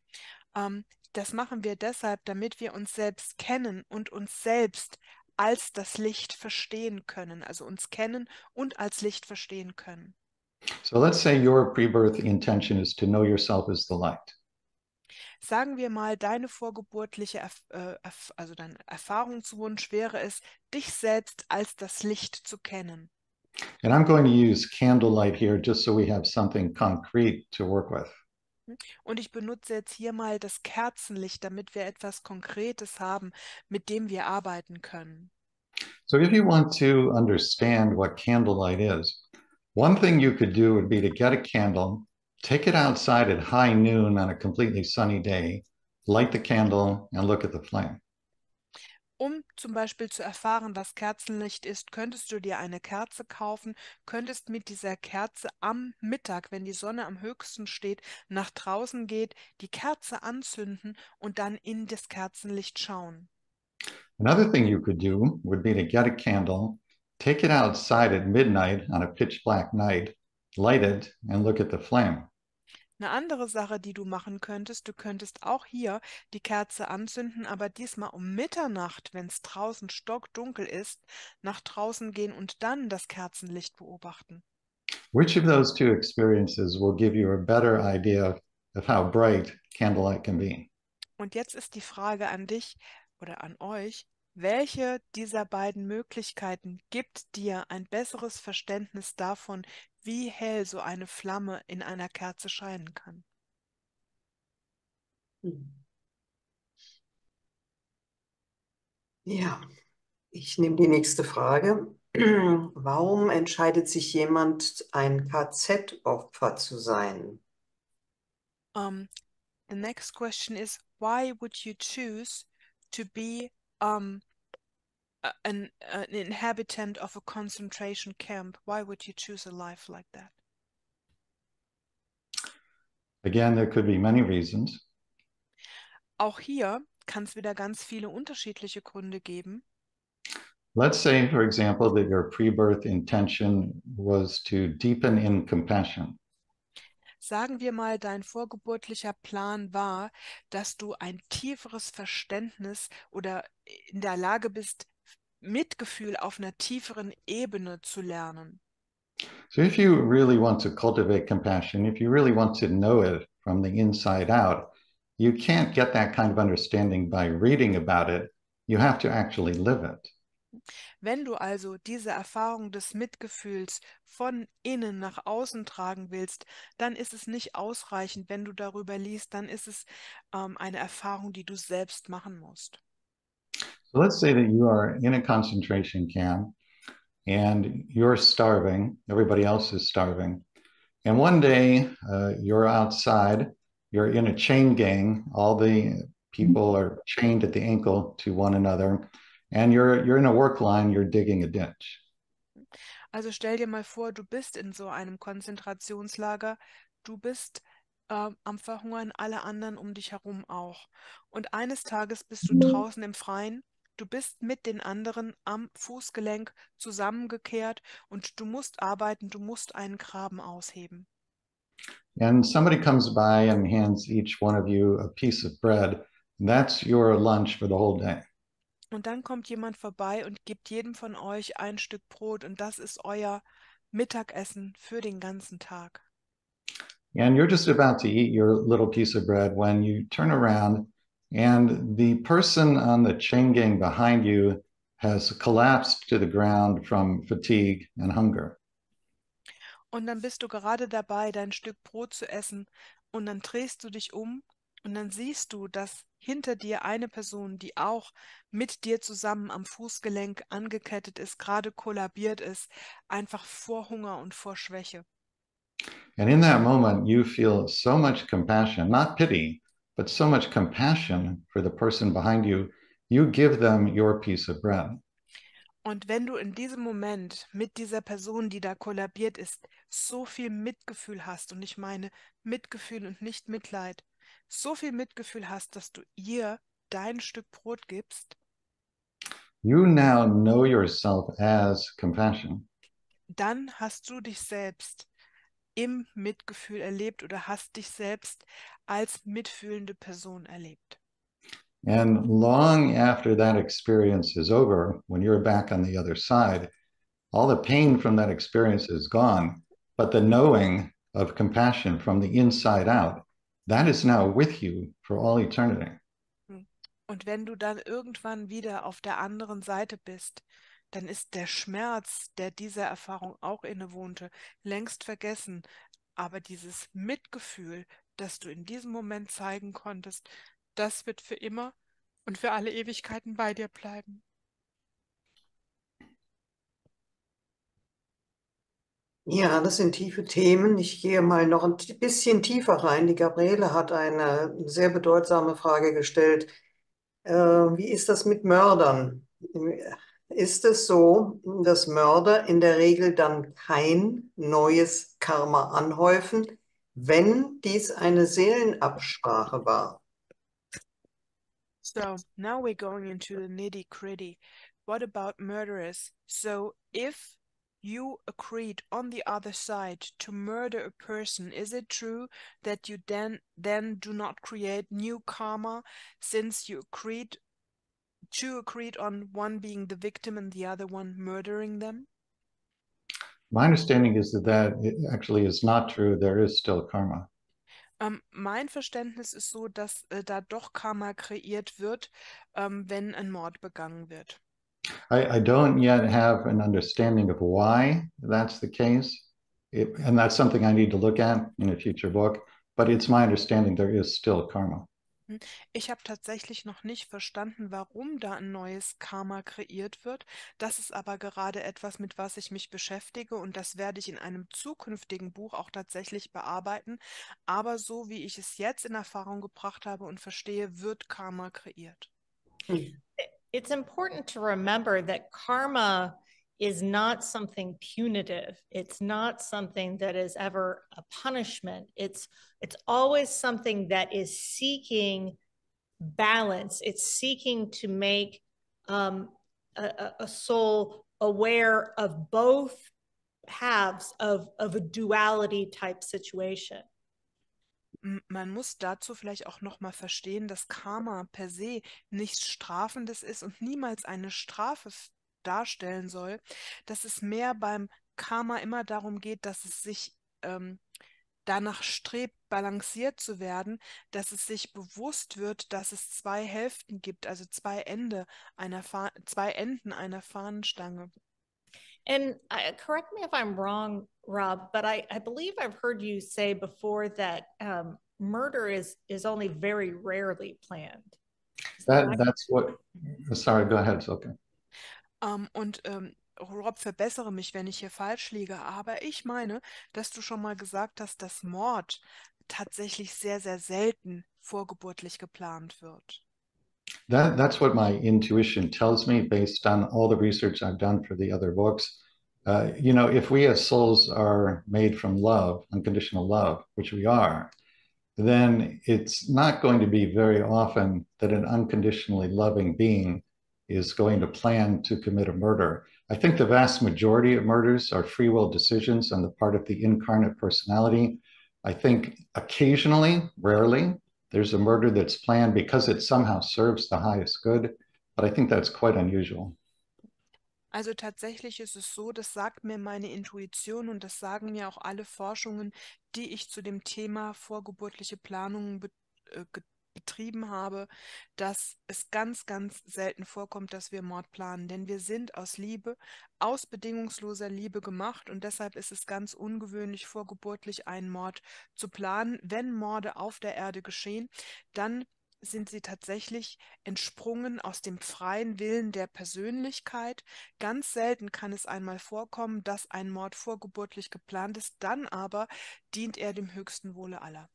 Das machen wir deshalb, damit wir uns selbst kennen und uns selbst als das Licht verstehen können, also uns kennen und als Licht verstehen können. So let's say your pre-birth intention is to know yourself as the light. Sagen wir mal, deine vorgeburtliche, also dein Erfahrungswunsch wäre es, dich selbst als das Licht zu kennen. And I'm going to use candlelight here just so we have something concrete to work with. Und ich benutze jetzt hier mal das Kerzenlicht, damit wir etwas Konkretes haben, mit dem wir arbeiten können. So if you want to understand what candlelight is, one thing you could do would be to get a candle, take it outside at high noon on a completely sunny day, light the candle and look at the flame. Um zum Beispiel zu erfahren, was Kerzenlicht ist, könntest du dir eine Kerze kaufen, könntest mit dieser Kerze am Mittag, wenn die Sonne am höchsten steht, nach draußen geht, die Kerze anzünden und dann in das Kerzenlicht schauen. Another thing you could do would be to get a candle, take it outside at midnight on a pitch black night, light it and look at the flame. Eine andere Sache, die du machen könntest, du könntest auch hier die Kerze anzünden, aber diesmal um Mitternacht, wenn es draußen stockdunkel ist, nach draußen gehen und dann das Kerzenlicht beobachten. Which of those two experiences will give you a better idea of how bright candlelight can be? Und jetzt ist die Frage an dich oder an euch, welche dieser beiden Möglichkeiten gibt dir ein besseres Verständnis davon, wie hell so eine Flamme in einer Kerze scheinen kann? Ja, ich nehme die nächste Frage. Warum entscheidet sich jemand, ein KZ-Opfer zu sein? The next question is, why would you choose to be an inhabitant of a concentration camp? Why would you choose a life like that? Again, there could be many reasons. Auch hier kann es wieder ganz viele unterschiedliche Gründe geben. Let's say, for example, that your pre-birth intention was to deepen in compassion. Sagen wir mal, dein vorgeburtlicher Plan war, dass du ein tieferes Verständnis oder in der Lage bist, Mitgefühl auf einer tieferen Ebene zu lernen. So if you really want to cultivate compassion, if you really want to know it from the inside out, you can't get that kind of understanding by reading about it. You have to actually live it. Wenn du also diese Erfahrung des Mitgefühls von innen nach außen tragen willst, dann ist es nicht ausreichend, wenn du darüber liest, dann ist es eine Erfahrung, die du selbst machen musst. So let's say that you are in a concentration camp and you're starving, everybody else is starving. And one day you're outside, you're in a chain gang, all the people are chained at the ankle to one another, and you're in a work line, you're digging a ditch. Also stell dir mal vor, du bist in so einem Konzentrationslager, du bist am Verhungern, alle anderen um dich herum auch. Und eines Tages bist du draußen im Freien, du bist mit den anderen am Fußgelenk zusammengekehrt und du musst arbeiten, du musst einen Graben ausheben. And somebody comes by and hands each one of you a piece of bread. That's your lunch for the whole day. Und dann kommt jemand vorbei und gibt jedem von euch ein Stück Brot und das ist euer Mittagessen für den ganzen Tag. And you're just about to eat your little piece of bread when you turn around and the person on the chain gang behind you has collapsed to the ground from fatigue and hunger. Und dann bist du gerade dabei, dein Stück Brot zu essen und dann drehst du dich um und dann siehst du, dass hinter dir eine Person, die auch mit dir zusammen am Fußgelenk angekettet ist, gerade kollabiert ist, einfach vor Hunger und vor Schwäche. And in that moment, you feel so much compassion, not pity, but so much compassion for the person behind you. You give them your piece of bread. Und wenn du in diesem Moment mit dieser Person, die da kollabiert ist, so viel Mitgefühl hast, und ich meine Mitgefühl und nicht Mitleid, so viel Mitgefühl hast, dass du ihr dein Stück Brot gibst, You now know yourself as compassion. dann hast du dich selbst im Mitgefühl erlebt oder hast dich selbst als mitfühlende Person erlebt. And long after that experience is over, when you're back on the other side, all the pain from that experience is gone, but the knowing of compassion from the inside out, that is now with you for all eternity. Und wenn du dann irgendwann wieder auf der anderen Seite bist, dann ist der Schmerz, der dieser Erfahrung auch innewohnte, längst vergessen. Aber dieses Mitgefühl, das du in diesem Moment zeigen konntest, das wird für immer und für alle Ewigkeiten bei dir bleiben. Ja, das sind tiefe Themen. Ich gehe mal noch ein bisschen tiefer rein. Die Gabriele hat eine sehr bedeutsame Frage gestellt. Wie ist das mit Mördern? Ist es so, dass Mörder in der Regel dann kein neues Karma anhäufen, wenn dies eine Seelenabsprache war? So now we're going into the nitty-gritty. What about murderers? So if you agreed on the other side to murder a person, is it true that you then do not create new karma since you agreed on one being the victim and the other one murdering them? My understanding is that it actually is not true. There is still karma. Mein Verständnis ist so, dass da doch Karma kreiert wird, wenn ein Mord begangen wird. I don't yet have an understanding of why that's the case. And that's something I need to look at in a future book. But it's my understanding there is still karma. Ich habe tatsächlich noch nicht verstanden, warum da ein neues Karma kreiert wird. Das ist aber gerade etwas, mit was ich mich beschäftige und das werde ich in einem zukünftigen Buch auch tatsächlich bearbeiten. Aber so wie ich es jetzt in Erfahrung gebracht habe und verstehe, wird Karma kreiert. It's important to remember that karma is not something punitive. It's not something that is ever a punishment. It's always something that is seeking balance. It's seeking to make a soul aware of both halves of a duality type situation. Man muss dazu vielleicht auch nochmal verstehen, dass Karma per se nichts Strafendes ist und niemals eine Strafe darstellen soll, dass es mehr beim Karma immer darum geht, dass es sich danach strebt, balanciert zu werden, dass es sich bewusst wird, dass es zwei Hälften gibt, also zwei Enden einer Fahnenstange. And correct me if I'm wrong, Rob, but I believe I've heard you say before that murder is only very rarely planned. That's what, sorry, go ahead, it's okay. Rob, verbessere mich, wenn ich hier falsch liege, aber ich meine, dass du schon mal gesagt hast, dass Mord tatsächlich sehr, sehr selten vorgeburtlich geplant wird. That's what my intuition tells me based on all the research I've done for the other books. If we as souls are made from love, unconditional love, which we are, then it's not going to be very often that an unconditionally loving being is going to plan to commit a murder. I think the vast majority of murders are free will decisions on the part of the incarnate personality. I think occasionally, rarely, there's a murder that's planned because it somehow serves the highest good, but I think that's quite unusual. Also tatsächlich ist es so, das sagt mir meine Intuition und das sagen mir auch alle Forschungen, die ich zu dem Thema vorgeburtliche Planungen betrieben habe, dass es ganz, ganz selten vorkommt, dass wir Mord planen. Denn wir sind aus Liebe, aus bedingungsloser Liebe gemacht und deshalb ist es ganz ungewöhnlich, vorgeburtlich einen Mord zu planen. Wenn Morde auf der Erde geschehen, dann sind sie tatsächlich entsprungen aus dem freien Willen der Persönlichkeit. Ganz selten kann es einmal vorkommen, dass ein Mord vorgeburtlich geplant ist, dann aber dient er dem höchsten Wohle aller.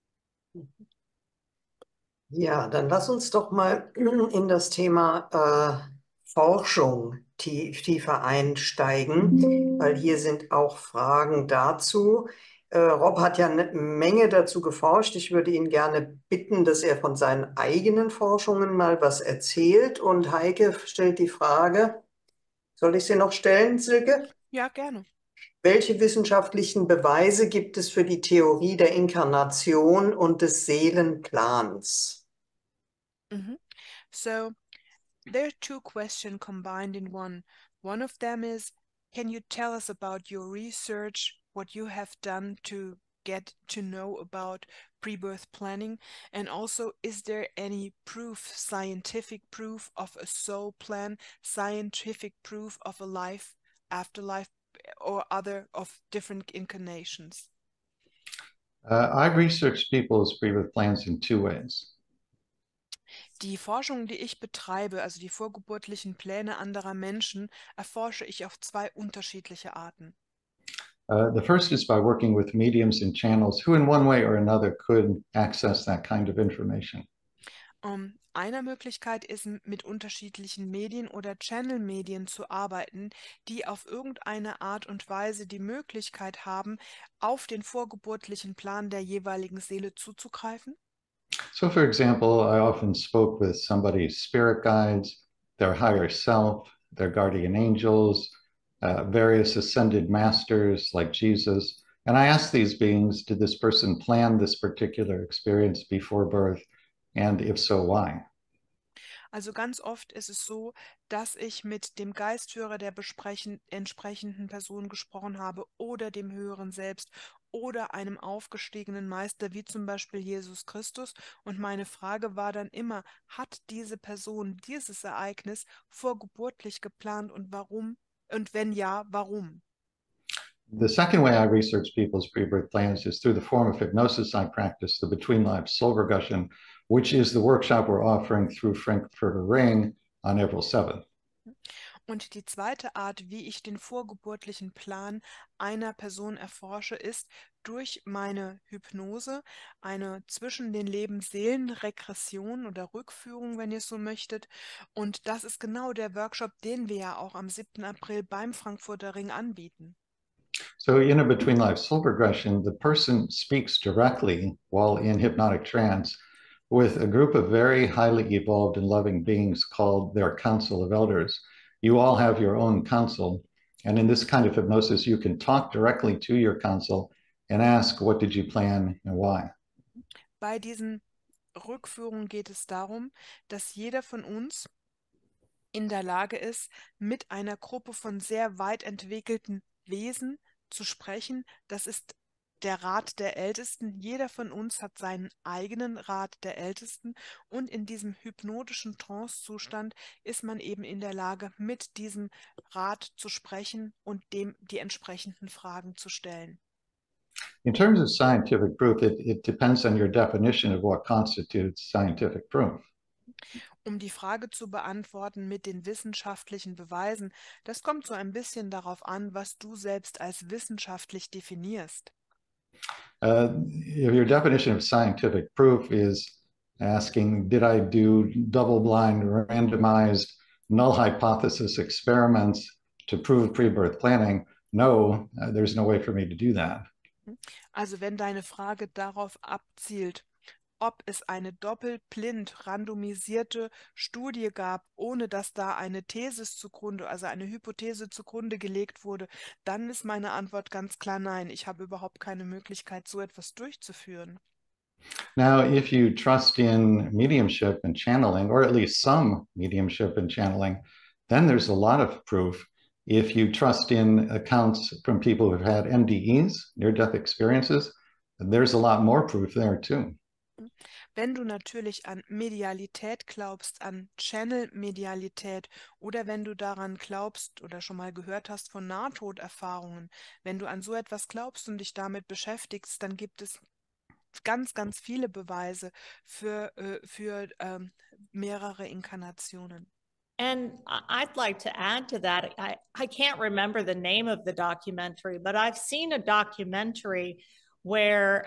Ja, dann lass uns doch mal in das Thema Forschung tiefer einsteigen, weil hier sind auch Fragen dazu. Rob hat ja eine Menge dazu geforscht. Ich würde ihn gerne bitten, dass er von seinen eigenen Forschungen mal was erzählt. Und Heike stellt die Frage, soll ich sie noch stellen, Silke? Ja, gerne. Welche wissenschaftlichen Beweise gibt es für die Theorie der Inkarnation und des Seelenplans? So there are two questions combined in one. One of them is, can you tell us about your research, what you have done to get to know about pre-birth planning? And also, is there any proof, scientific proof of a soul plan, scientific proof of a life, afterlife, or other of different incarnations? I've researched people's pre-birth plans in two ways. Die Forschung, die ich betreibe, also die vorgeburtlichen Pläne anderer Menschen, erforsche ich auf zwei unterschiedliche Arten. The first is by working with mediums and channels who in one way or another could access that kind of information. Eine Möglichkeit ist, mit unterschiedlichen Medien oder Channel-Medien zu arbeiten, die auf irgendeine Art und Weise die Möglichkeit haben, auf den vorgeburtlichen Plan der jeweiligen Seele zuzugreifen. So, for example, I often spoke with somebody's spirit guides, their higher self, their guardian angels, various ascended masters like Jesus. And I asked these beings, did this person plan this particular experience before birth? And if so, why? Also ganz oft ist es so, dass ich mit dem Geistführer der entsprechenden Person gesprochen habe oder dem höheren Selbst oder einem aufgestiegenen Meister wie zum Beispiel Jesus Christus. Und meine Frage war dann immer, hat diese Person dieses Ereignis vorgeburtlich geplant und warum? Und wenn ja, warum? The second way I research people's pre-birth plans is through the form of hypnosis I practice, the Between Lives Soul Regression, which is the workshop we're offering through Frankfurter Ring on April 7th. Und die zweite Art, wie ich den vorgeburtlichen Plan einer Person erforsche, ist durch meine Hypnose, eine zwischen den Leben-Seelen-Regression oder Rückführung, wenn ihr es so möchtet. Und das ist genau der Workshop, den wir ja auch am 7. April beim Frankfurter Ring anbieten. So in a Between Lives Soul Regression, the person speaks directly while in hypnotic trance with a group of very highly evolved and loving beings called their Council of Elders. You all have your own council. And in this kind of hypnosis, you can talk directly to your council and ask, what did you plan and why? Bei diesen Rückführungen geht es darum, dass jeder von uns in der Lage ist, mit einer Gruppe von sehr weit entwickelten Wesen zu sprechen. Das ist der Rat der Ältesten. Jeder von uns hat seinen eigenen Rat der Ältesten und in diesem hypnotischen Trance-Zustand ist man eben in der Lage, mit diesem Rat zu sprechen und dem die entsprechenden Fragen zu stellen. In terms of scientific proof, it depends on your definition of what constitutes scientific proof. Um die Frage zu beantworten mit den wissenschaftlichen Beweisen, das kommt so ein bisschen darauf an, was du selbst als wissenschaftlich definierst. If your definition of scientific proof is asking, did I do double-blind, randomized, null hypothesis experiments to prove pre-birth planning? No, there's no way for me to do that. Also wenn deine Frage darauf abzielt, ob es eine doppelblind randomisierte Studie gab, ohne dass da eine Thesis zugrunde, also eine Hypothese zugrunde gelegt wurde, dann ist meine Antwort ganz klar nein. Ich habe überhaupt keine Möglichkeit, so etwas durchzuführen. Now, if you trust in mediumship and channeling, or at least some mediumship and channeling, then there's a lot of proof. If you trust in accounts from people who've had NDEs, near-death experiences, there's a lot more proof there too. Wenn du natürlich an Medialität glaubst, an Channel-Medialität oder wenn du daran glaubst oder schon mal gehört hast von Nahtoderfahrungen, wenn du an so etwas glaubst und dich damit beschäftigst, dann gibt es ganz, ganz viele Beweise für mehrere Inkarnationen. And I'd like to add to that. I can't remember the name of the documentary, but I've seen a documentary where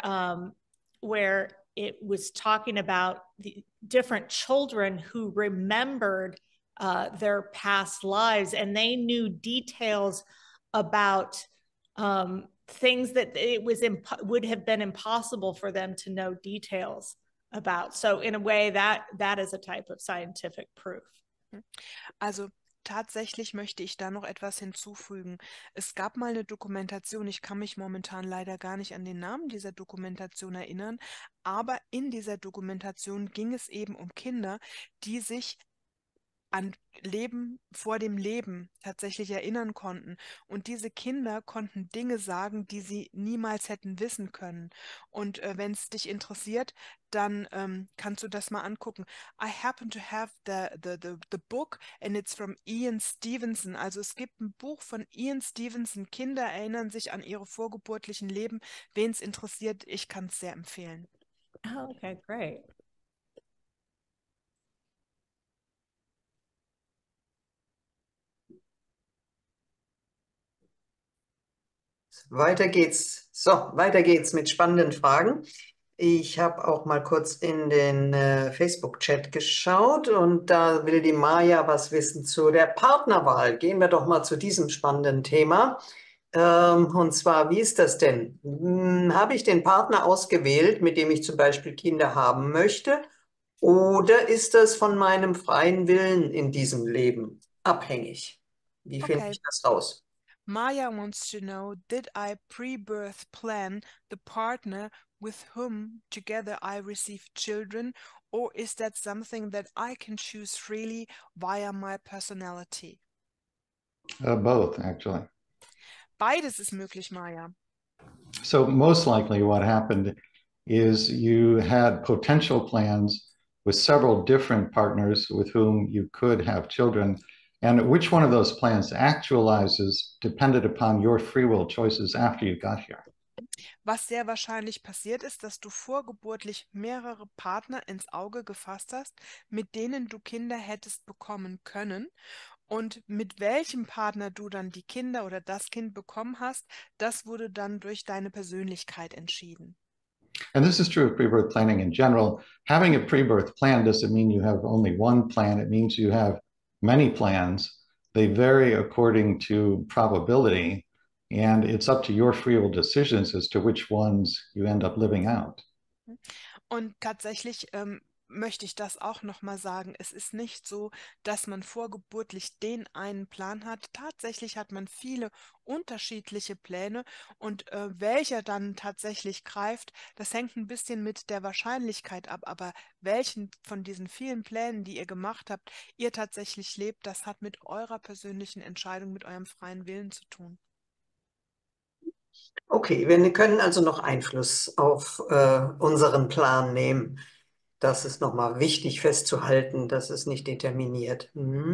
it was talking about the different children who remembered their past lives, and they knew details about things that would have been impossible for them to know details about. So in a way, that is a type of scientific proof. Also tatsächlich möchte ich da noch etwas hinzufügen. Es gab mal eine Dokumentation, ich kann mich momentan leider gar nicht an den Namen dieser Dokumentation erinnern, aber in dieser Dokumentation ging es eben um Kinder, die sich an Leben vor dem Leben tatsächlich erinnern konnten. Und diese Kinder konnten Dinge sagen, die sie niemals hätten wissen können. Und wenn es dich interessiert, dann kannst du das mal angucken. I happen to have the book and it's from Ian Stevenson. Also es gibt ein Buch von Ian Stevenson. Kinder erinnern sich an ihre vorgeburtlichen Leben. Wen es interessiert, ich kann es sehr empfehlen. Oh, okay, great. Weiter geht's. So, weiter geht's mit spannenden Fragen. Ich habe auch mal kurz in den Facebook-Chat geschaut und da will die Maja was wissen zu der Partnerwahl. Gehen wir doch mal zu diesem spannenden Thema. Und zwar, wie ist das denn? Habe ich den Partner ausgewählt, mit dem ich zum Beispiel Kinder haben möchte, oder ist das von meinem freien Willen in diesem Leben abhängig? Wie finde ich das raus? Maya wants to know, did I pre-birth plan the partner with whom together I receive children, or is that something that I can choose freely via my personality? Both, actually. Beides ist möglich, Maya. So most likely what happened is you had potential plans with several different partners with whom you could have children. And which one of those plans actualizes depended upon your free will choices after you got here. Was sehr wahrscheinlich passiert ist, dass du vorgeburtlich mehrere Partner ins Auge gefasst hast, mit denen du Kinder hättest bekommen können. Und mit welchem Partner du dann die Kinder oder das Kind bekommen hast, das wurde dann durch deine Persönlichkeit entschieden. And this is true of pre-birth planning in general. Having a pre-birth plan doesn't mean you have only one plan. It means you have many plans. They vary according to probability, and it's up to your free will decisions as to which ones you end up living out. Und tatsächlich möchte ich das auch nochmal sagen. Es ist nicht so, dass man vorgeburtlich den einen Plan hat. Tatsächlich hat man viele unterschiedliche Pläne und welcher dann tatsächlich greift, das hängt ein bisschen mit der Wahrscheinlichkeit ab. Aber welchen von diesen vielen Plänen, die ihr gemacht habt, ihr tatsächlich lebt, das hat mit eurer persönlichen Entscheidung, mit eurem freien Willen zu tun. Okay, wir können also noch Einfluss auf unseren Plan nehmen. Das ist nochmal wichtig festzuhalten, das ist nicht determiniert.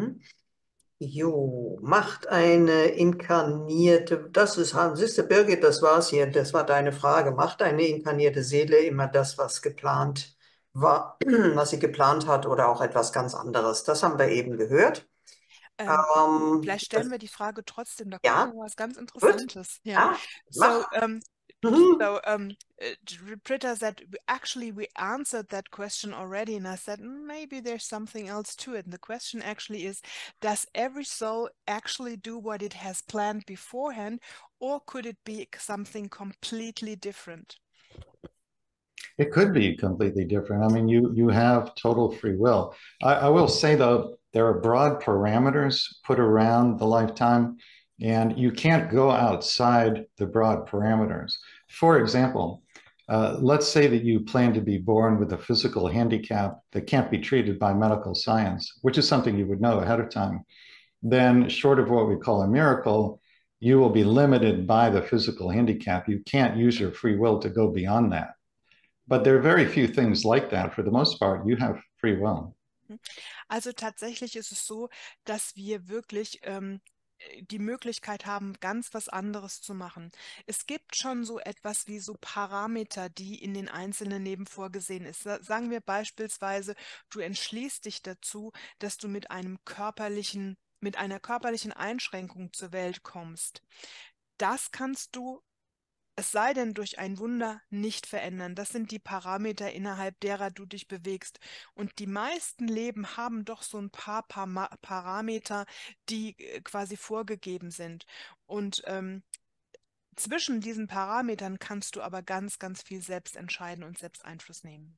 Jo, macht eine inkarnierte, siehst du, Birgit, das war's hier, das war deine Frage. Macht eine inkarnierte Seele immer das, was geplant war, was sie geplant hat, oder auch etwas ganz anderes? Das haben wir eben gehört. Vielleicht stellen wir die Frage trotzdem, da kommt ja, noch was ganz Interessantes. Ja, So, mach. Britta said, actually, we answered that question already. And I said, maybe there's something else to it. And the question actually is, does every soul actually do what it has planned beforehand, or could it be something completely different? It could be completely different. I mean, you have total free will. I will say, though, there are broad parameters put around the lifetime, and you can't go outside the broad parameters. For example, let's say that you plan to be born with a physical handicap that can't be treated by medical science, which is something you would know ahead of time. Then, short of what we call a miracle, you will be limited by the physical handicap. You can't use your free will to go beyond that. But there are very few things like that. For the most part, you have free will. Also tatsächlich ist es so, dass wir wirklich die Möglichkeit haben, ganz was anderes zu machen. Es gibt schon so etwas wie so Parameter, die in den einzelnen Leben vorgesehen ist. Sagen wir beispielsweise, du entschließt dich dazu, dass du mit einer körperlichen Einschränkung zur Welt kommst. Das kannst du, es sei denn durch ein Wunder, nicht verändern. Das sind die Parameter, innerhalb derer du dich bewegst. Und die meisten Leben haben doch so ein paar Parameter, die quasi vorgegeben sind. Und zwischen diesen Parametern kannst du aber ganz, ganz viel selbst entscheiden und selbst Einfluss nehmen.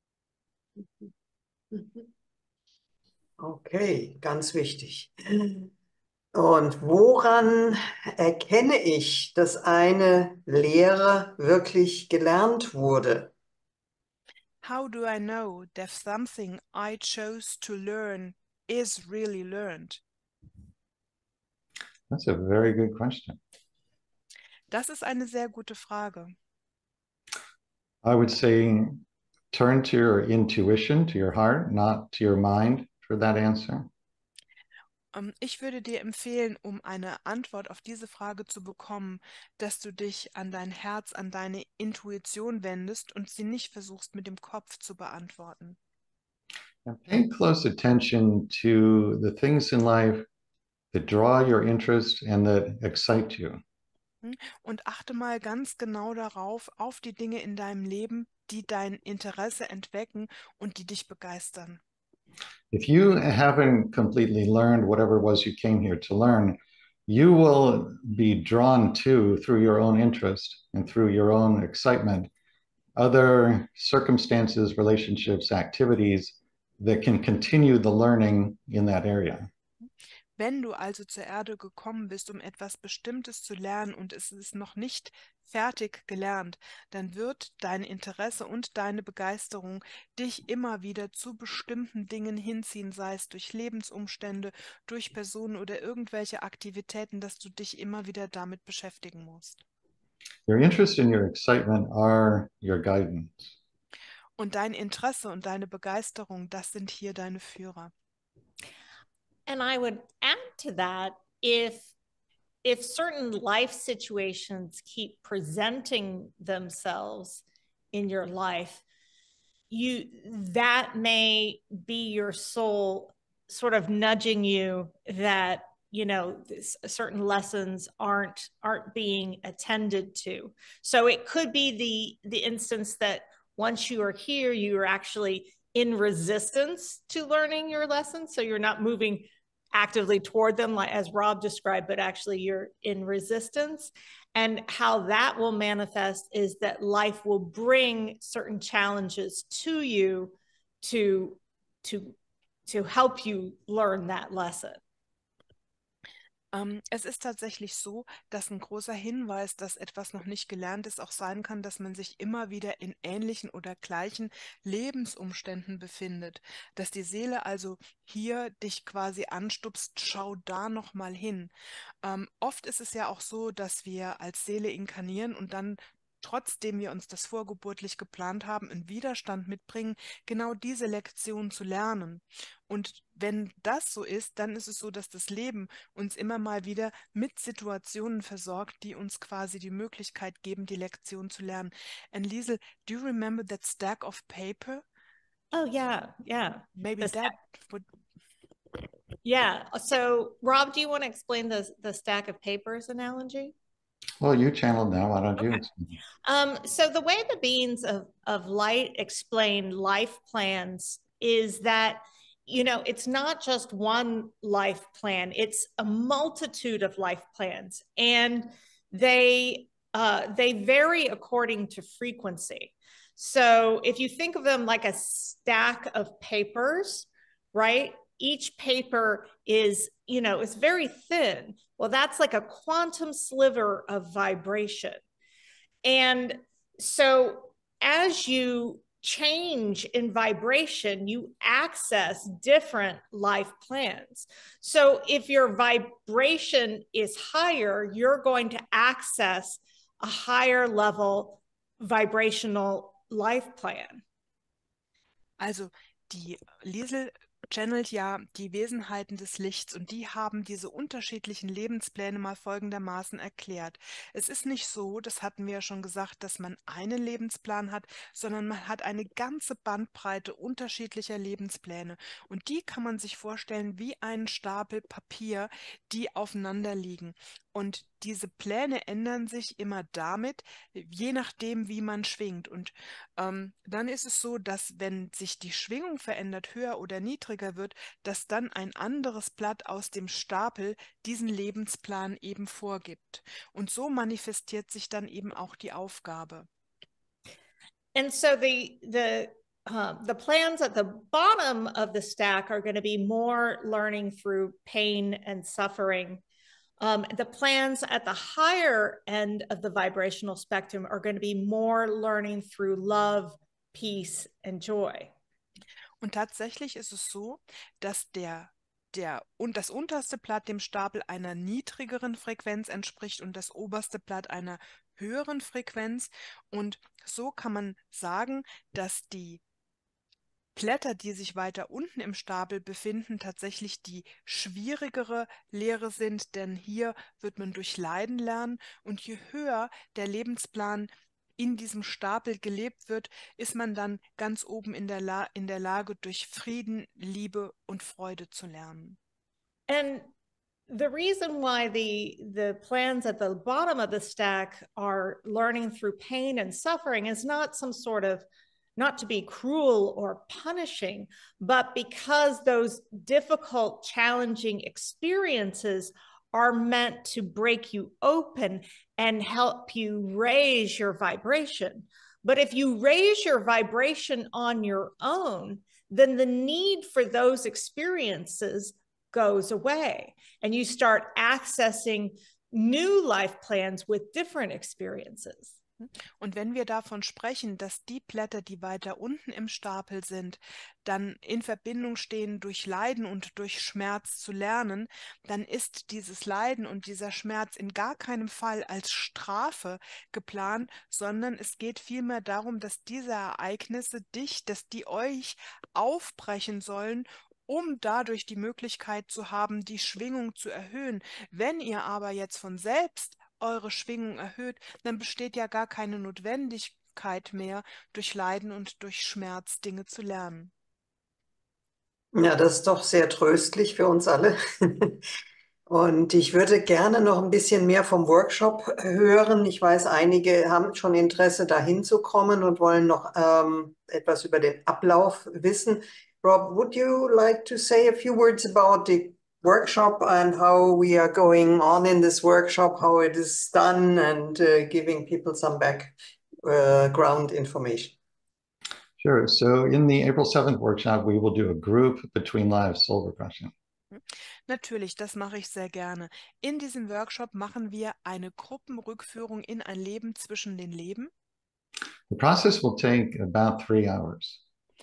Okay, ganz wichtig. Und woran erkenne ich, dass eine Lehre wirklich gelernt wurde? How do I know that something I chose to learn is really learned? That's a very good question. Das ist eine sehr gute Frage. I would say turn to your intuition, to your heart, not to your mind for that answer. Ich würde dir empfehlen, um eine Antwort auf diese Frage zu bekommen, dass du dich an dein Herz, an deine Intuition wendest und sie nicht versuchst mit dem Kopf zu beantworten. And pay close attention to the things in life that draw your interest and that excite you. Und achte mal ganz genau darauf, auf die Dinge in deinem Leben, die dein Interesse entwecken und die dich begeistern. If you haven't completely learned whatever it was you came here to learn, you will be drawn to, through your own interest and through your own excitement, other circumstances, relationships, activities that can continue the learning in that area. Wenn du also zur Erde gekommen bist, um etwas Bestimmtes zu lernen und es ist noch nicht fertig gelernt, dann wird dein Interesse und deine Begeisterung dich immer wieder zu bestimmten Dingen hinziehen, sei es durch Lebensumstände, durch Personen oder irgendwelche Aktivitäten, dass du dich immer wieder damit beschäftigen musst. Your interest and your excitement are your guidance. Und dein Interesse und deine Begeisterung, das sind hier deine Führer. And I would add to that, if certain life situations keep presenting themselves in your life, that may be your soul sort of nudging you that, you know, certain lessons aren't being attended to. So it could be the instance that once you are here, you are actually in resistance to learning your lessons. So you're not moving actively toward them, like as Rob described, but actually you're in resistance. And how that will manifest is that life will bring certain challenges to you to help you learn that lesson. Es ist tatsächlich so, dass ein großer Hinweis, dass etwas noch nicht gelernt ist, auch sein kann, dass man sich immer wieder in ähnlichen oder gleichen Lebensumständen befindet. Dass die Seele also hier dich quasi anstupst, schau da noch mal hin. Oft ist es ja auch so, dass wir als Seele inkarnieren und dann, trotzdem wir uns das vorgeburtlich geplant haben, einen Widerstand mitbringen, genau diese Lektion zu lernen. Und wenn das so ist, dann ist es so, dass das Leben uns immer mal wieder mit Situationen versorgt, die uns quasi die Möglichkeit geben, die Lektion zu lernen. And Liesel, do you remember that stack of paper? Oh, yeah, yeah. Maybe that would... Yeah. So, Rob, do you want to explain the stack of papers analogy? Well, you channeled now. Why don't you? Okay. So the way the beings of light explain life plans is that, you know, it's not just one life plan, it's a multitude of life plans. And they vary according to frequency. So if you think of them like a stack of papers, right? Each paper is, you know, it's very thin. Well, that's like a quantum sliver of vibration. And so as you change in vibration, you access different life plans. So if your vibration is higher, you're going to access a higher level vibrational life plan. Also die Liesel channelt ja die Wesenheiten des Lichts und die haben diese unterschiedlichen Lebenspläne mal folgendermaßen erklärt. Es ist nicht so, das hatten wir ja schon gesagt, dass man einen Lebensplan hat, sondern man hat eine ganze Bandbreite unterschiedlicher Lebenspläne und die kann man sich vorstellen wie einen Stapel Papier, die aufeinander liegen. Und diese Pläne ändern sich immer damit, je nachdem, wie man schwingt. Und dann ist es so, dass wenn sich die Schwingung verändert, höher oder niedriger wird, dass dann ein anderes Blatt aus dem Stapel diesen Lebensplan eben vorgibt. Und so manifestiert sich dann eben auch die Aufgabe. And so the plans at the bottom of the stack are going to be more learning through pain and suffering. The plans at the higher end of the vibrational spectrum are going to be more learning through love, peace, and joy. Und tatsächlich ist es so, dass das unterste Blatt dem Stapel einer niedrigeren Frequenz entspricht und das oberste Blatt einer höheren Frequenz. Und so kann man sagen, dass die Blätter, die sich weiter unten im Stapel befinden, tatsächlich die schwierigere Lehre sind, denn hier wird man durch Leiden lernen und je höher der Lebensplan in diesem Stapel gelebt wird, ist man dann ganz oben in der Lage, durch Frieden, Liebe und Freude zu lernen. And the reason why the plans at the bottom of the stack are learning through pain and suffering is not some sort of, not to be cruel or punishing, but because those difficult, challenging experiences are meant to break you open and help you raise your vibration. But if you raise your vibration on your own, then the need for those experiences goes away and you start accessing new life plans with different experiences. Und wenn wir davon sprechen, dass die Blätter, die weiter unten im Stapel sind, dann in Verbindung stehen durch Leiden und durch Schmerz zu lernen, dann ist dieses Leiden und dieser Schmerz in gar keinem Fall als Strafe geplant, sondern es geht vielmehr darum, dass diese Ereignisse dass die euch aufbrechen sollen, um dadurch die Möglichkeit zu haben, die Schwingung zu erhöhen. Wenn ihr aber jetzt von selbst eure Schwingung erhöht, dann besteht ja gar keine Notwendigkeit mehr, durch Leiden und durch Schmerz Dinge zu lernen. Ja, das ist doch sehr tröstlich für uns alle. Und ich würde gerne noch ein bisschen mehr vom Workshop hören. Ich weiß, einige haben schon Interesse, dahin zu kommen und wollen noch etwas über den Ablauf wissen. Rob, would you like to say a few words about the workshop and how we are going on in this workshop, how it is done, and giving people some background information? Sure. So in the April 7th workshop, we will do a group between lives soul regression. Natürlich, das mache ich sehr gerne. In diesem Workshop machen wir eine Gruppenrückführung in ein Leben zwischen den Leben. The process will take about 3 hours.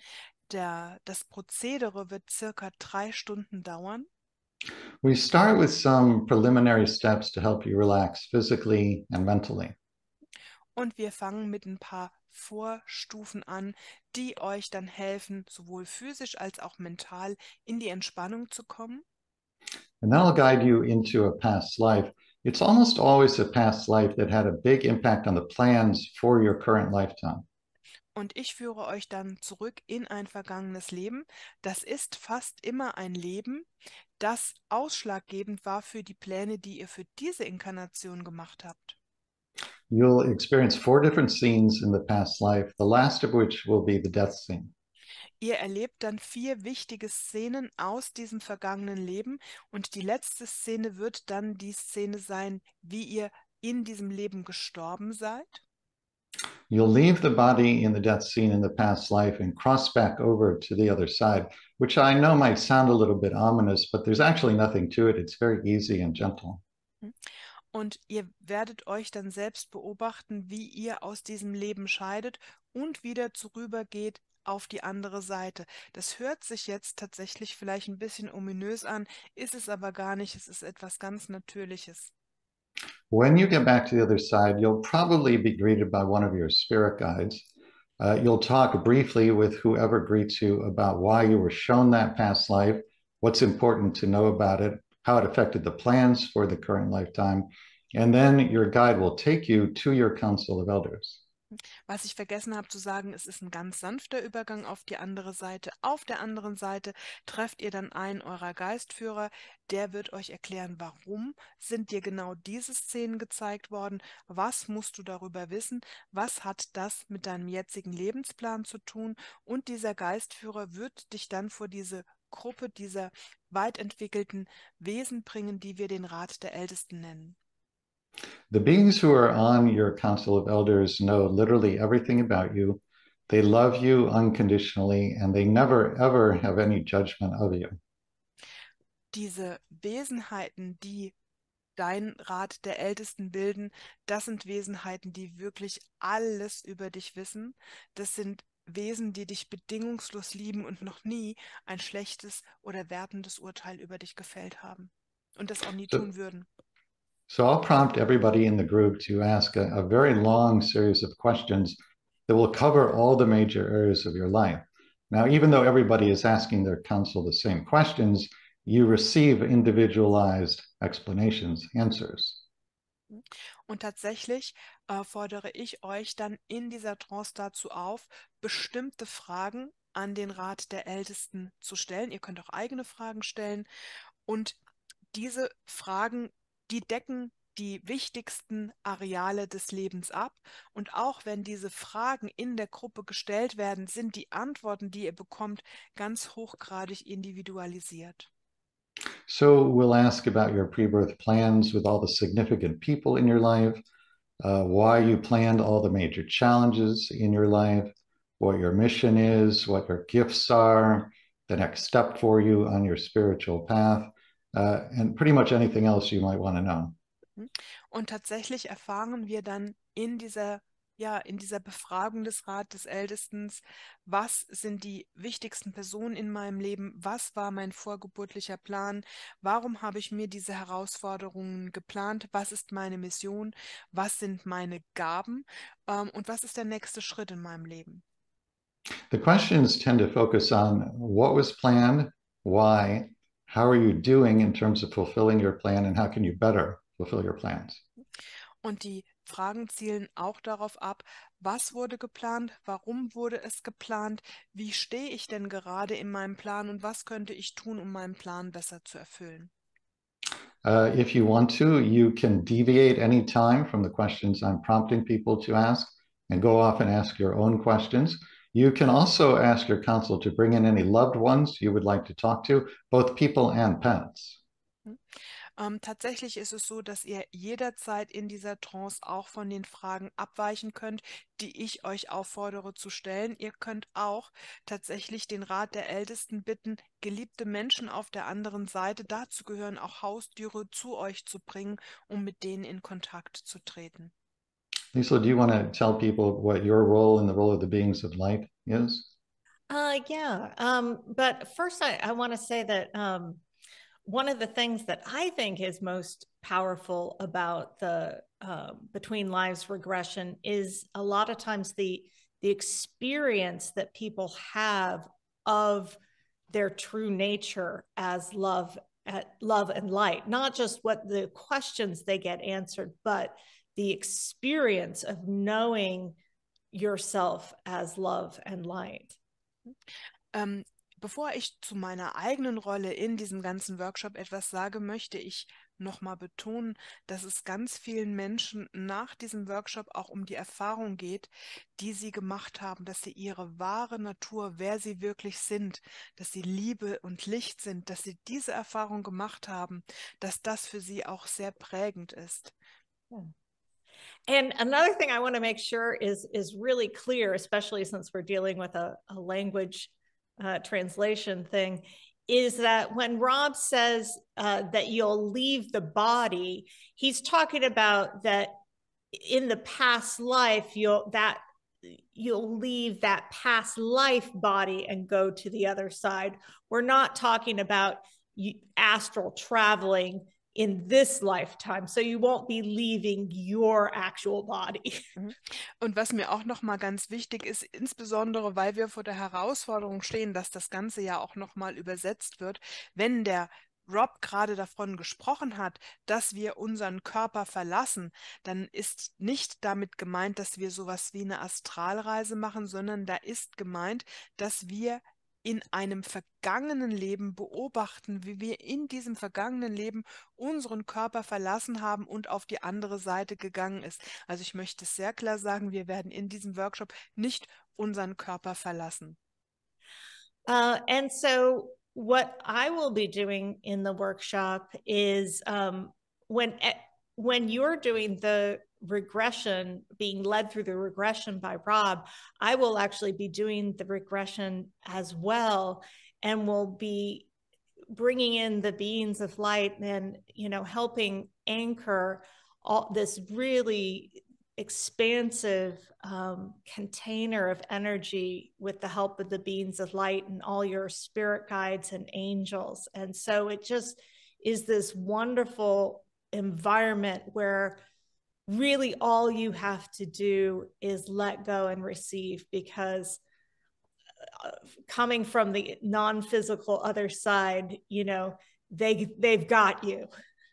Das Prozedere wird circa 3 Stunden dauern. We start with some preliminary steps to help you relax physically and mentally. Und wir fangen mit ein paar Vorstufen an, die euch dann helfen, sowohl physisch als auch mental in die Entspannung zu kommen. And that'll guide you into a past life. It's almost always a past life that had a big impact on the plans for your current lifetime. Und ich führe euch dann zurück in ein vergangenes Leben. Das ist fast immer ein Leben, das ausschlaggebend war für die Pläne, die ihr für diese Inkarnation gemacht habt. You'll experience 4 different scenes in the past life, the last of which will be the death scene. Ihr erlebt dann 4 wichtige Szenen aus diesem vergangenen Leben und die letzte Szene wird dann die Szene sein, wie ihr in diesem Leben gestorben seid. You'll leave the body in the death scene in the past life and cross back over to the other side, which I know might sound a little bit ominous, but there's actually nothing to it. It's very easy and gentle. Und ihr werdet euch dann selbst beobachten, wie ihr aus diesem Leben scheidet und wieder zurückgeht auf die andere Seite. Das hört sich jetzt tatsächlich vielleicht ein bisschen ominös an, ist es aber gar nicht. Es ist etwas ganz Natürliches. When you get back to the other side, you'll probably be greeted by one of your spirit guides. You'll talk briefly with whoever greets you about why you were shown that past life, what's important to know about it, how it affected the plans for the current lifetime, and then your guide will take you to your council of elders. Was ich vergessen habe zu sagen, es ist ein ganz sanfter Übergang auf die andere Seite. Auf der anderen Seite trefft ihr dann einen eurer Geistführer, der wird euch erklären, warum sind dir genau diese Szenen gezeigt worden, was musst du darüber wissen, was hat das mit deinem jetzigen Lebensplan zu tun, und dieser Geistführer wird dich dann vor diese Gruppe dieser weit entwickelten Wesen bringen, die wir den Rat der Ältesten nennen. The beings who are on your council of elders know literally everything about you. They love you unconditionally, and they never, ever have any judgment of you. Diese Wesenheiten, die dein Rat der Ältesten bilden, das sind Wesenheiten, die wirklich alles über dich wissen. Das sind Wesen, die dich bedingungslos lieben und noch nie ein schlechtes oder wertendes Urteil über dich gefällt haben und das auch nie tun würden. So I'll prompt everybody in the group to ask a very long series of questions that will cover all the major areas of your life. Now, even though everybody is asking their council the same questions, you receive individualized explanations, answers. Und tatsächlich fordere ich euch dann in dieser Trance dazu auf, bestimmte Fragen an den Rat der Ältesten zu stellen. Ihr könnt auch eigene Fragen stellen, und diese Fragen, die decken die wichtigsten Areale des Lebens ab. Und auch wenn diese Fragen in der Gruppe gestellt werden, sind die Antworten, die ihr bekommt, ganz hochgradig individualisiert. So we'll ask about your pre-birth plans with all the significant people in your life, why you planned all the major challenges in your life, what your mission is, what your gifts are, the next step for you on your spiritual path, and pretty much anything else you might want to know. Und tatsächlich erfahren wir dann in dieser Befragung des Rat des Ältesten, was sind die wichtigsten Personen in meinem Leben, was war mein vorgeburtlicher Plan, warum habe ich mir diese Herausforderungen geplant, was ist meine Mission, was sind meine Gaben, und was ist der nächste Schritt in meinem Leben. The questions tend to focus on what was planned, why, how are you doing in terms of fulfilling your plan, and how can you better fulfill your plans. Und die Fragen zielen auch darauf ab, was wurde geplant, warum wurde es geplant, wie stehe ich denn gerade in meinem Plan und was könnte ich tun, um meinen Plan besser zu erfüllen. If you want to, you can deviate any time from the questions I'm prompting people to ask and go off and ask your own questions. You can also ask your council to bring in any loved ones you would like to talk to, both people and pets. Tatsächlich ist es so, dass ihr jederzeit in dieser Trance auch von den Fragen abweichen könnt, die ich euch auffordere zu stellen. Ihr könnt auch tatsächlich den Rat der Ältesten bitten, geliebte Menschen auf der anderen Seite, dazu gehören auch Haustiere, zu euch zu bringen, um mit denen in Kontakt zu treten. Lisa, do you want to tell people what your role in the role of the beings of light is? But first I want to say that one of the things that I think is most powerful about the between lives regression is a lot of times the experience that people have of their true nature as love and light, not just what the questions they get answered, but the experience of knowing yourself as love and light. Bevor ich zu meiner eigenen Rolle in diesem ganzen Workshop etwas sage, möchte ich nochmal betonen, dass es ganz vielen Menschen nach diesem Workshop auch um die Erfahrung geht, die sie gemacht haben, dass sie ihre wahre Natur, wer sie wirklich sind, dass sie Liebe und Licht sind, dass sie diese Erfahrung gemacht haben, dass das für sie auch sehr prägend ist. And another thing I want to make sure is really clear, especially since we're dealing with a language translation thing, is that when Rob says that you'll leave the body, he's talking about that in the past life, you'll leave that past life body and go to the other side. We're not talking about astral traveling in this lifetime. So you won't be leaving your actual body. Und was mir auch nochmal ganz wichtig ist, insbesondere weil wir vor der Herausforderung stehen, dass das Ganze ja auch nochmal übersetzt wird, wenn der Rob gerade davon gesprochen hat, dass wir unseren Körper verlassen, dann ist nicht damit gemeint, dass wir sowas wie eine Astralreise machen, sondern da ist gemeint, dass wir in einem vergangenen Leben beobachten, wie wir in diesem vergangenen Leben unseren Körper verlassen haben und auf die andere Seite gegangen ist. Also ich möchte sehr klar sagen, wir werden in diesem Workshop nicht unseren Körper verlassen. And so what I will be doing in the workshop is when you're doing the regression, being led through the regression by Rob, I will actually be doing the regression as well, and will be bringing in the beings of light and, you know, helping anchor all this really expansive container of energy with the help of the beings of light and all your spirit guides and angels. And so it just is this wonderful environment where really all you have to do is let go and receive, because coming from the non-physical other side, you know, they've got you.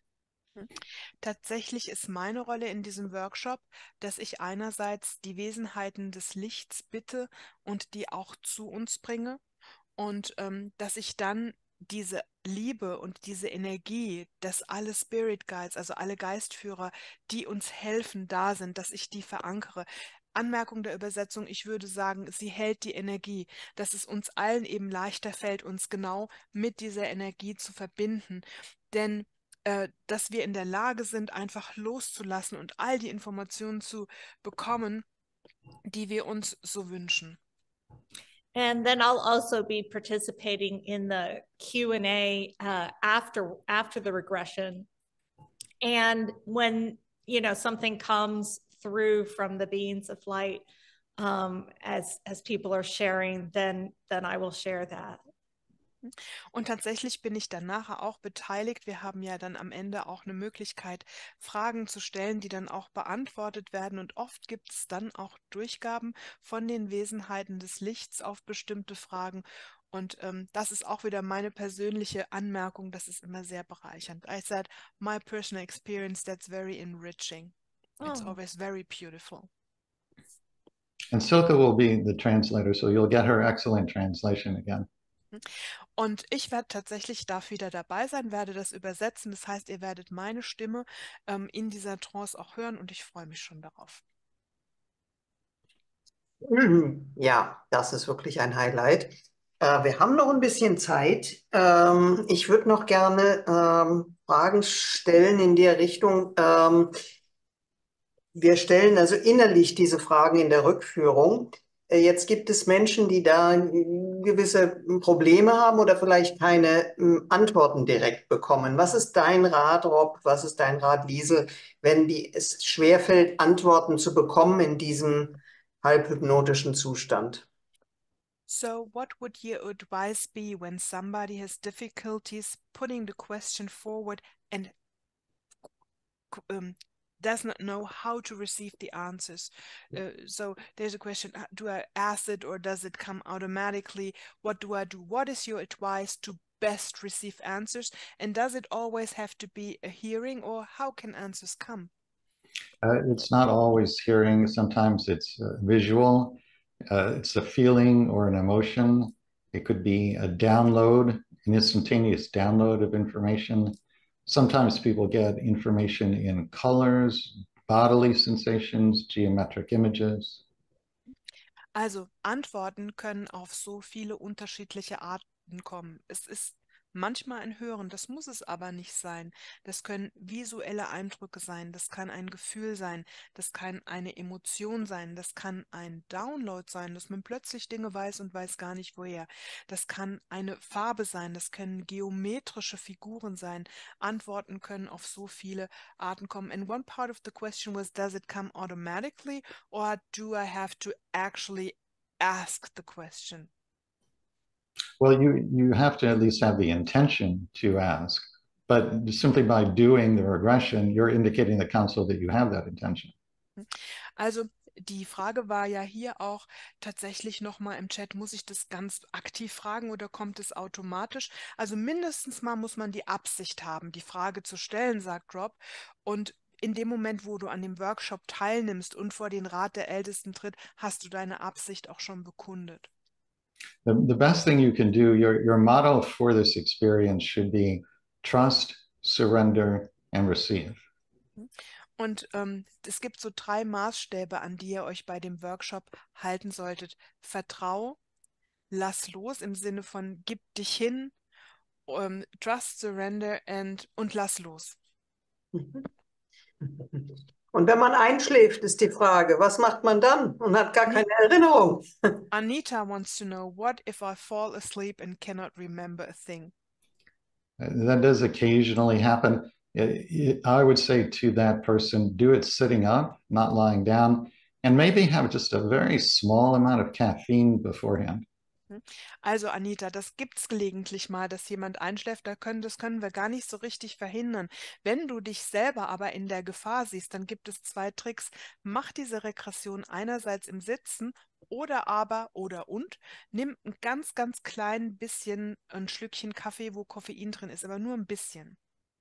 Tatsächlich ist meine Rolle in diesem Workshop, dass ich einerseits die Wesenheiten des Lichts bitte und die auch zu uns bringe, und dass ich dann diese Liebe und diese Energie, dass alle Spirit Guides, also alle Geistführer, die uns helfen, da sind, dass ich die verankere. Anmerkung der Übersetzung, ich würde sagen, sie hält die Energie, dass es uns allen eben leichter fällt, uns genau mit dieser Energie zu verbinden, denn dass wir in der Lage sind, einfach loszulassen und all die Informationen zu bekommen, die wir uns so wünschen. And then I'll also be participating in the Q&A after the regression. And when, you know, something comes through from the beings of light, as people are sharing, then I will share that. Und tatsächlich bin ich dann nachher auch beteiligt. Wir haben ja dann am Ende auch eine Möglichkeit, Fragen zu stellen, die dann auch beantwortet werden. Und oft gibt es dann auch Durchgaben von den Wesenheiten des Lichts auf bestimmte Fragen. Und das ist auch wieder meine persönliche Anmerkung. Das ist immer sehr bereichernd. I said, my personal experience, that's very enriching. It's always very beautiful. And Silke will be the translator, so you'll get her excellent translation again. Und ich werde tatsächlich wieder dabei sein, werde das übersetzen. Das heißt, ihr werdet meine Stimme in dieser Trance auch hören, und ich freue mich schon darauf. Ja, das ist wirklich ein Highlight. Wir haben noch ein bisschen Zeit. Ich würde noch gerne Fragen stellen in der Richtung. Wir stellen also innerlich diese Fragen in der Rückführung. Jetzt gibt es Menschen, die da gewisse Probleme haben oder vielleicht keine Antworten direkt bekommen. Was ist dein Rat, Rob? Was ist dein Rat, Liesel, wenn es schwerfällt, Antworten zu bekommen in diesem halbhypnotischen Zustand? So what would your advice be when somebody has difficulties putting the question forward and does not know how to receive the answers? So there's a question, do I ask it or does it come automatically? What do I do? What is your advice to best receive answers? And does it always have to be a hearing, or how can answers come? It's not always hearing. Sometimes it's visual. It's a feeling or an emotion. It could be a download, an instantaneous download of information. Sometimes people get information in colors, bodily sensations, geometric images. Also Antworten können auf so viele unterschiedliche Arten kommen. Es ist manchmal ein Hören, das muss es aber nicht sein. Das können visuelle Eindrücke sein, das kann ein Gefühl sein, das kann eine Emotion sein, das kann ein Download sein, dass man plötzlich Dinge weiß und weiß gar nicht woher. Das kann eine Farbe sein, das können geometrische Figuren sein. Antworten können auf so viele Arten kommen. And one part of the question was, does it come automatically, or do I have to actually ask the question? Well, you have to at least have the intention to ask, but simply by doing the regression, you're indicating the council that you have that intention. Also die Frage war ja hier auch tatsächlich nochmal im Chat, muss ich das ganz aktiv fragen oder kommt es automatisch? Also mindestens mal muss man die Absicht haben, die Frage zu stellen, sagt Rob. Und in dem Moment, wo du an dem Workshop teilnimmst und vor den Rat der Ältesten tritt, hast du deine Absicht auch schon bekundet. The best thing you can do, your motto for this experience should be trust, surrender, and receive. Und es gibt so 3 Maßstäbe, an die ihr euch bei dem Workshop halten solltet. Vertrau, lass los im Sinne von gib dich hin, trust, surrender und lass los. Und wenn man einschläft, ist die Frage, was macht man dann und hat gar keine Erinnerung? Anita wants to know, what if I fall asleep and cannot remember a thing? That does occasionally happen. I would say to that person, do it sitting up, not lying down, and maybe have just a very small amount of caffeine beforehand. Also Anita, das gibt's gelegentlich mal, dass jemand einschläft, das können wir gar nicht so richtig verhindern. Wenn du dich selber aber in der Gefahr siehst, dann gibt es 2 Tricks. Mach diese Regression einerseits im Sitzen oder nimm ein ganz, ganz klein bisschen, ein Schlückchen Kaffee, wo Koffein drin ist, aber nur ein bisschen.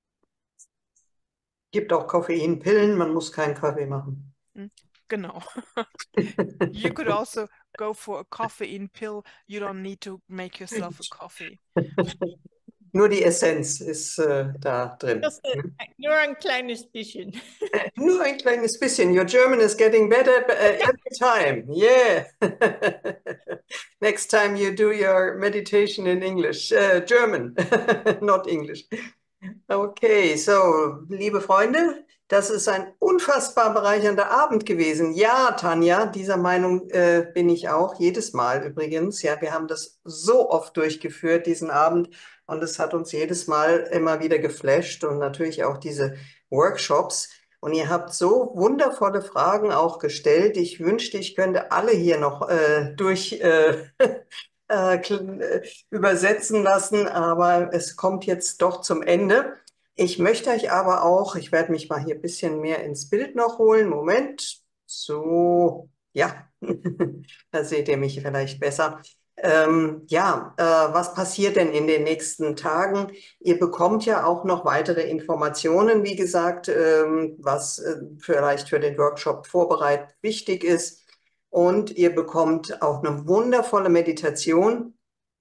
Gibt auch Koffeinpillen, man muss keinen Kaffee machen. Genau. You could also go for a caffeine pill. You don't need to make yourself a coffee. Nur die Essenz ist da drin. Nur ein kleines bisschen. Nur ein kleines bisschen. Your German is getting better every time. Yeah. Next time you do your meditation in English. German, not English. Okay, so, liebe Freunde, das ist ein unfassbar bereichernder Abend gewesen. Ja, Tanja, dieser Meinung bin ich auch, jedes Mal übrigens. Ja, wir haben das so oft durchgeführt, diesen Abend, und es hat uns jedes Mal immer wieder geflasht und natürlich auch diese Workshops. Und ihr habt so wundervolle Fragen auch gestellt. Ich wünschte, ich könnte alle hier noch übersetzen lassen, aber es kommt jetzt doch zum Ende. Ich möchte euch aber auch, ich werde mich mal hier ein bisschen mehr ins Bild noch holen. Moment. So, ja, da seht ihr mich vielleicht besser. Was passiert denn in den nächsten Tagen? Ihr bekommt ja auch noch weitere Informationen, wie gesagt, was vielleicht für den Workshop vorbereitet wichtig ist. Und ihr bekommt auch eine wundervolle Meditation.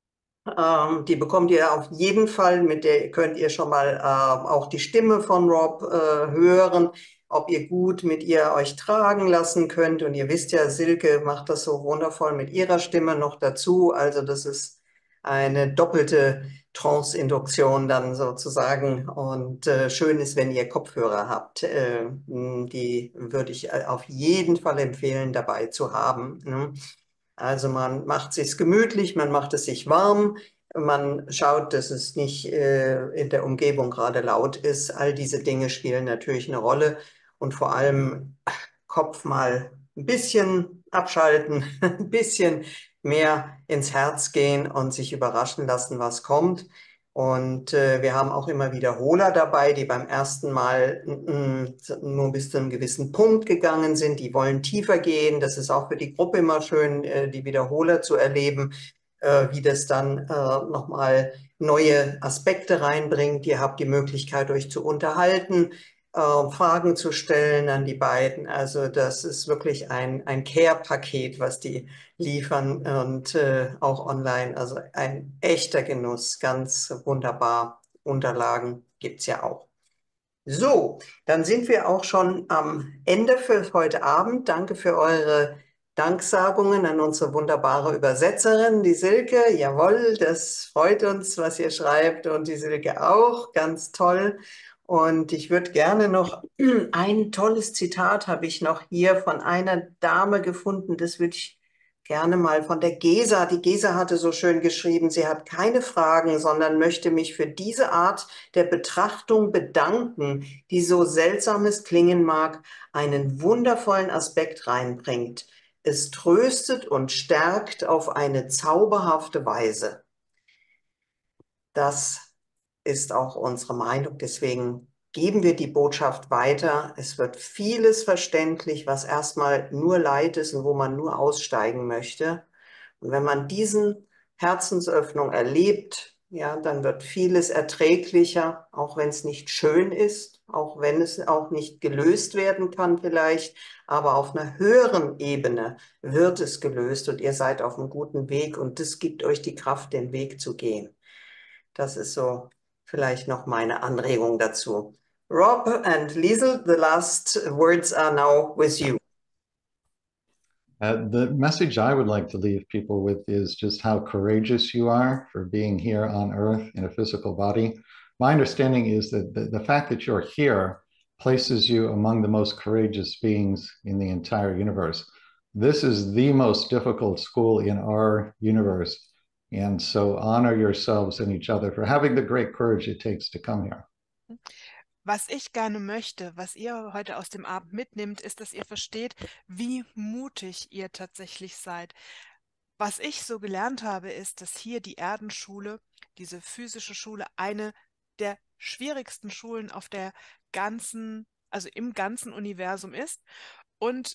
Die bekommt ihr auf jeden Fall, mit der könnt ihr schon mal auch die Stimme von Rob hören, ob ihr gut mit ihr euch tragen lassen könnt. Und ihr wisst ja, Silke macht das so wundervoll mit ihrer Stimme noch dazu. Also das ist eine doppelte Trance-Induktion dann sozusagen. Und schön ist, wenn ihr Kopfhörer habt. Die würde ich auf jeden Fall empfehlen, dabei zu haben. Ne? Also man macht es sich gemütlich, man macht es sich warm, man schaut, dass es nicht in der Umgebung gerade laut ist. All diese Dinge spielen natürlich eine Rolle und vor allem Kopf mal ein bisschen abschalten, ein bisschen mehr ins Herz gehen und sich überraschen lassen, was kommt. Und wir haben auch immer Wiederholer dabei, die beim ersten Mal nur bis zu einem gewissen Punkt gegangen sind. Die wollen tiefer gehen. Das ist auch für die Gruppe immer schön, die Wiederholer zu erleben, wie das dann nochmal neue Aspekte reinbringt. Ihr habt die Möglichkeit, euch zu unterhalten, Fragen zu stellen an die beiden. Also das ist wirklich ein Care-Paket, was die liefern und auch online. Also ein echter Genuss, ganz wunderbar. Unterlagen gibt es ja auch. So, dann sind wir auch schon am Ende für heute Abend. Danke für eure Danksagungen an unsere wunderbare Übersetzerin, die Silke. Jawohl, das freut uns, was ihr schreibt, und die Silke auch. Ganz toll. Und ich würde gerne noch ein tolles Zitat habe ich noch hier von einer Dame gefunden. Das würde ich gerne mal von der Gesa. Die Gesa hatte so schön geschrieben, sie hat keine Fragen, sondern möchte mich für diese Art der Betrachtung bedanken, die, so seltsam es klingen mag, einen wundervollen Aspekt reinbringt. Es tröstet und stärkt auf eine zauberhafte Weise. Das ist auch unsere Meinung. Deswegen geben wir die Botschaft weiter. Es wird vieles verständlich, was erstmal nur Leid ist und wo man nur aussteigen möchte. Und wenn man diesen Herzensöffnung erlebt, ja, dann wird vieles erträglicher, auch wenn es nicht schön ist, auch wenn es auch nicht gelöst werden kann vielleicht, aber auf einer höheren Ebene wird es gelöst und ihr seid auf einem guten Weg und das gibt euch die Kraft, den Weg zu gehen. Das ist so vielleicht noch meine Anregung dazu. Rob and Liesl, the last words are now with you. The message I would like to leave people with is just how courageous you are for being here on Earth in a physical body. My understanding is that the fact that you're here places you among the most courageous beings in the entire universe. This is the most difficult school in our universe. And so honor yourselves and each other for having the great courage it takes to come here. Was ich gerne möchte, was ihr heute aus dem Abend mitnimmt, ist, dass ihr versteht, wie mutig ihr tatsächlich seid. Was ich so gelernt habe, ist, dass hier die Erdenschule, diese physische Schule, eine der schwierigsten Schulen auf der ganzen, also im ganzen Universum ist. Und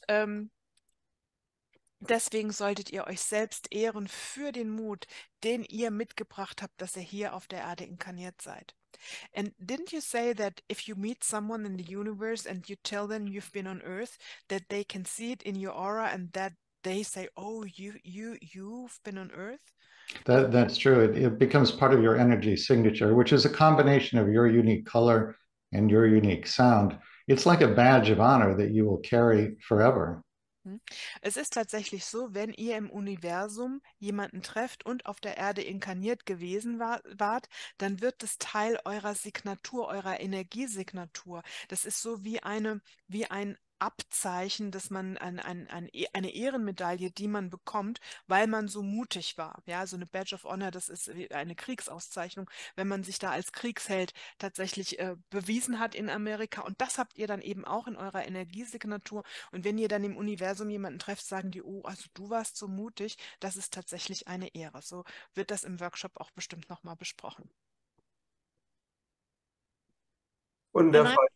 deswegen solltet ihr euch selbst ehren für den Mut, den ihr mitgebracht habt, dass ihr hier auf der Erde inkarniert seid. And didn't you say that if you meet someone in the universe and you tell them you've been on Earth, that they can see it in your aura and that they say, oh, you've been on Earth? That's true. It becomes part of your energy signature, which is a combination of your unique color and your unique sound. It's like a badge of honor that you will carry forever. Es ist tatsächlich so, wenn ihr im Universum jemanden trefft und auf der Erde inkarniert gewesen wart, dann wird es Teil eurer Signatur, eurer Energiesignatur. Das ist so wie ein Abzeichen, dass man eine Ehrenmedaille, die man bekommt, weil man so mutig war. Ja, so eine Badge of Honor, das ist eine Kriegsauszeichnung, wenn man sich da als Kriegsheld tatsächlich bewiesen hat in Amerika. Und das habt ihr dann eben auch in eurer Energiesignatur. Und wenn ihr dann im Universum jemanden trefft, sagen die, oh, also du warst so mutig, das ist tatsächlich eine Ehre. So wird das im Workshop auch bestimmt nochmal besprochen. Wundervoll.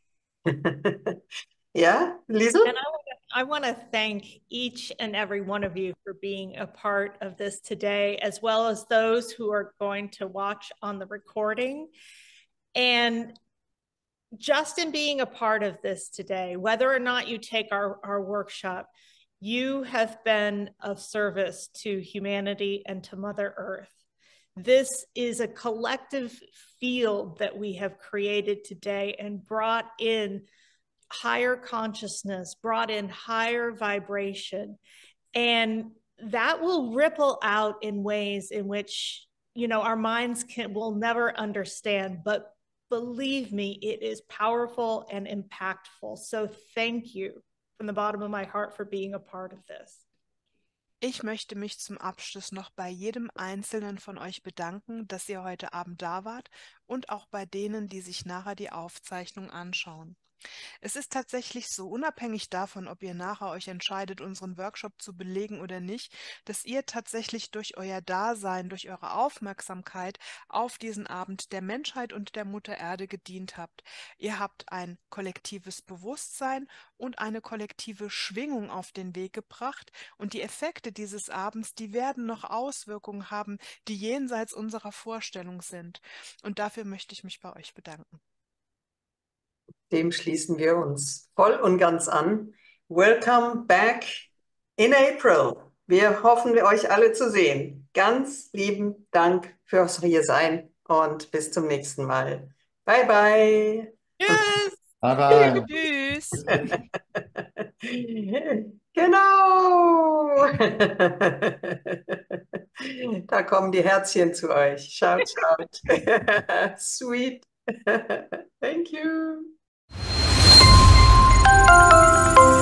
Yeah, Liesl? And I want to thank each and every one of you for being a part of this today, as well as those who are going to watch on the recording. And just in being a part of this today, whether or not you take our workshop, you have been of service to humanity and to Mother Earth. This is a collective field that we have created today and brought in higher consciousness, brought in higher vibration, and that will ripple out in ways in which, you know, our minds will never understand, but believe me, it is powerful and impactful. So thank you from the bottom of my heart for being a part of this. Ich möchte mich zum Abschluss noch bei jedem Einzelnen von euch bedanken, dass ihr heute Abend da wart und auch bei denen, die sich nachher die Aufzeichnung anschauen. Es ist tatsächlich so, unabhängig davon, ob ihr nachher euch entscheidet, unseren Workshop zu belegen oder nicht, dass ihr tatsächlich durch euer Dasein, durch eure Aufmerksamkeit auf diesen Abend der Menschheit und der Mutter Erde gedient habt. Ihr habt ein kollektives Bewusstsein und eine kollektive Schwingung auf den Weg gebracht und die Effekte dieses Abends, die werden noch Auswirkungen haben, die jenseits unserer Vorstellung sind. Und dafür möchte ich mich bei euch bedanken. Dem schließen wir uns voll und ganz an. Welcome back in April. Wir hoffen, euch alle zu sehen. Ganz lieben Dank fürs Hiersein und bis zum nächsten Mal. Bye, bye. Tschüss. Bye bye. Tschüss. Genau. Da kommen die Herzchen zu euch. Schaut, schaut. Sweet. Thank you.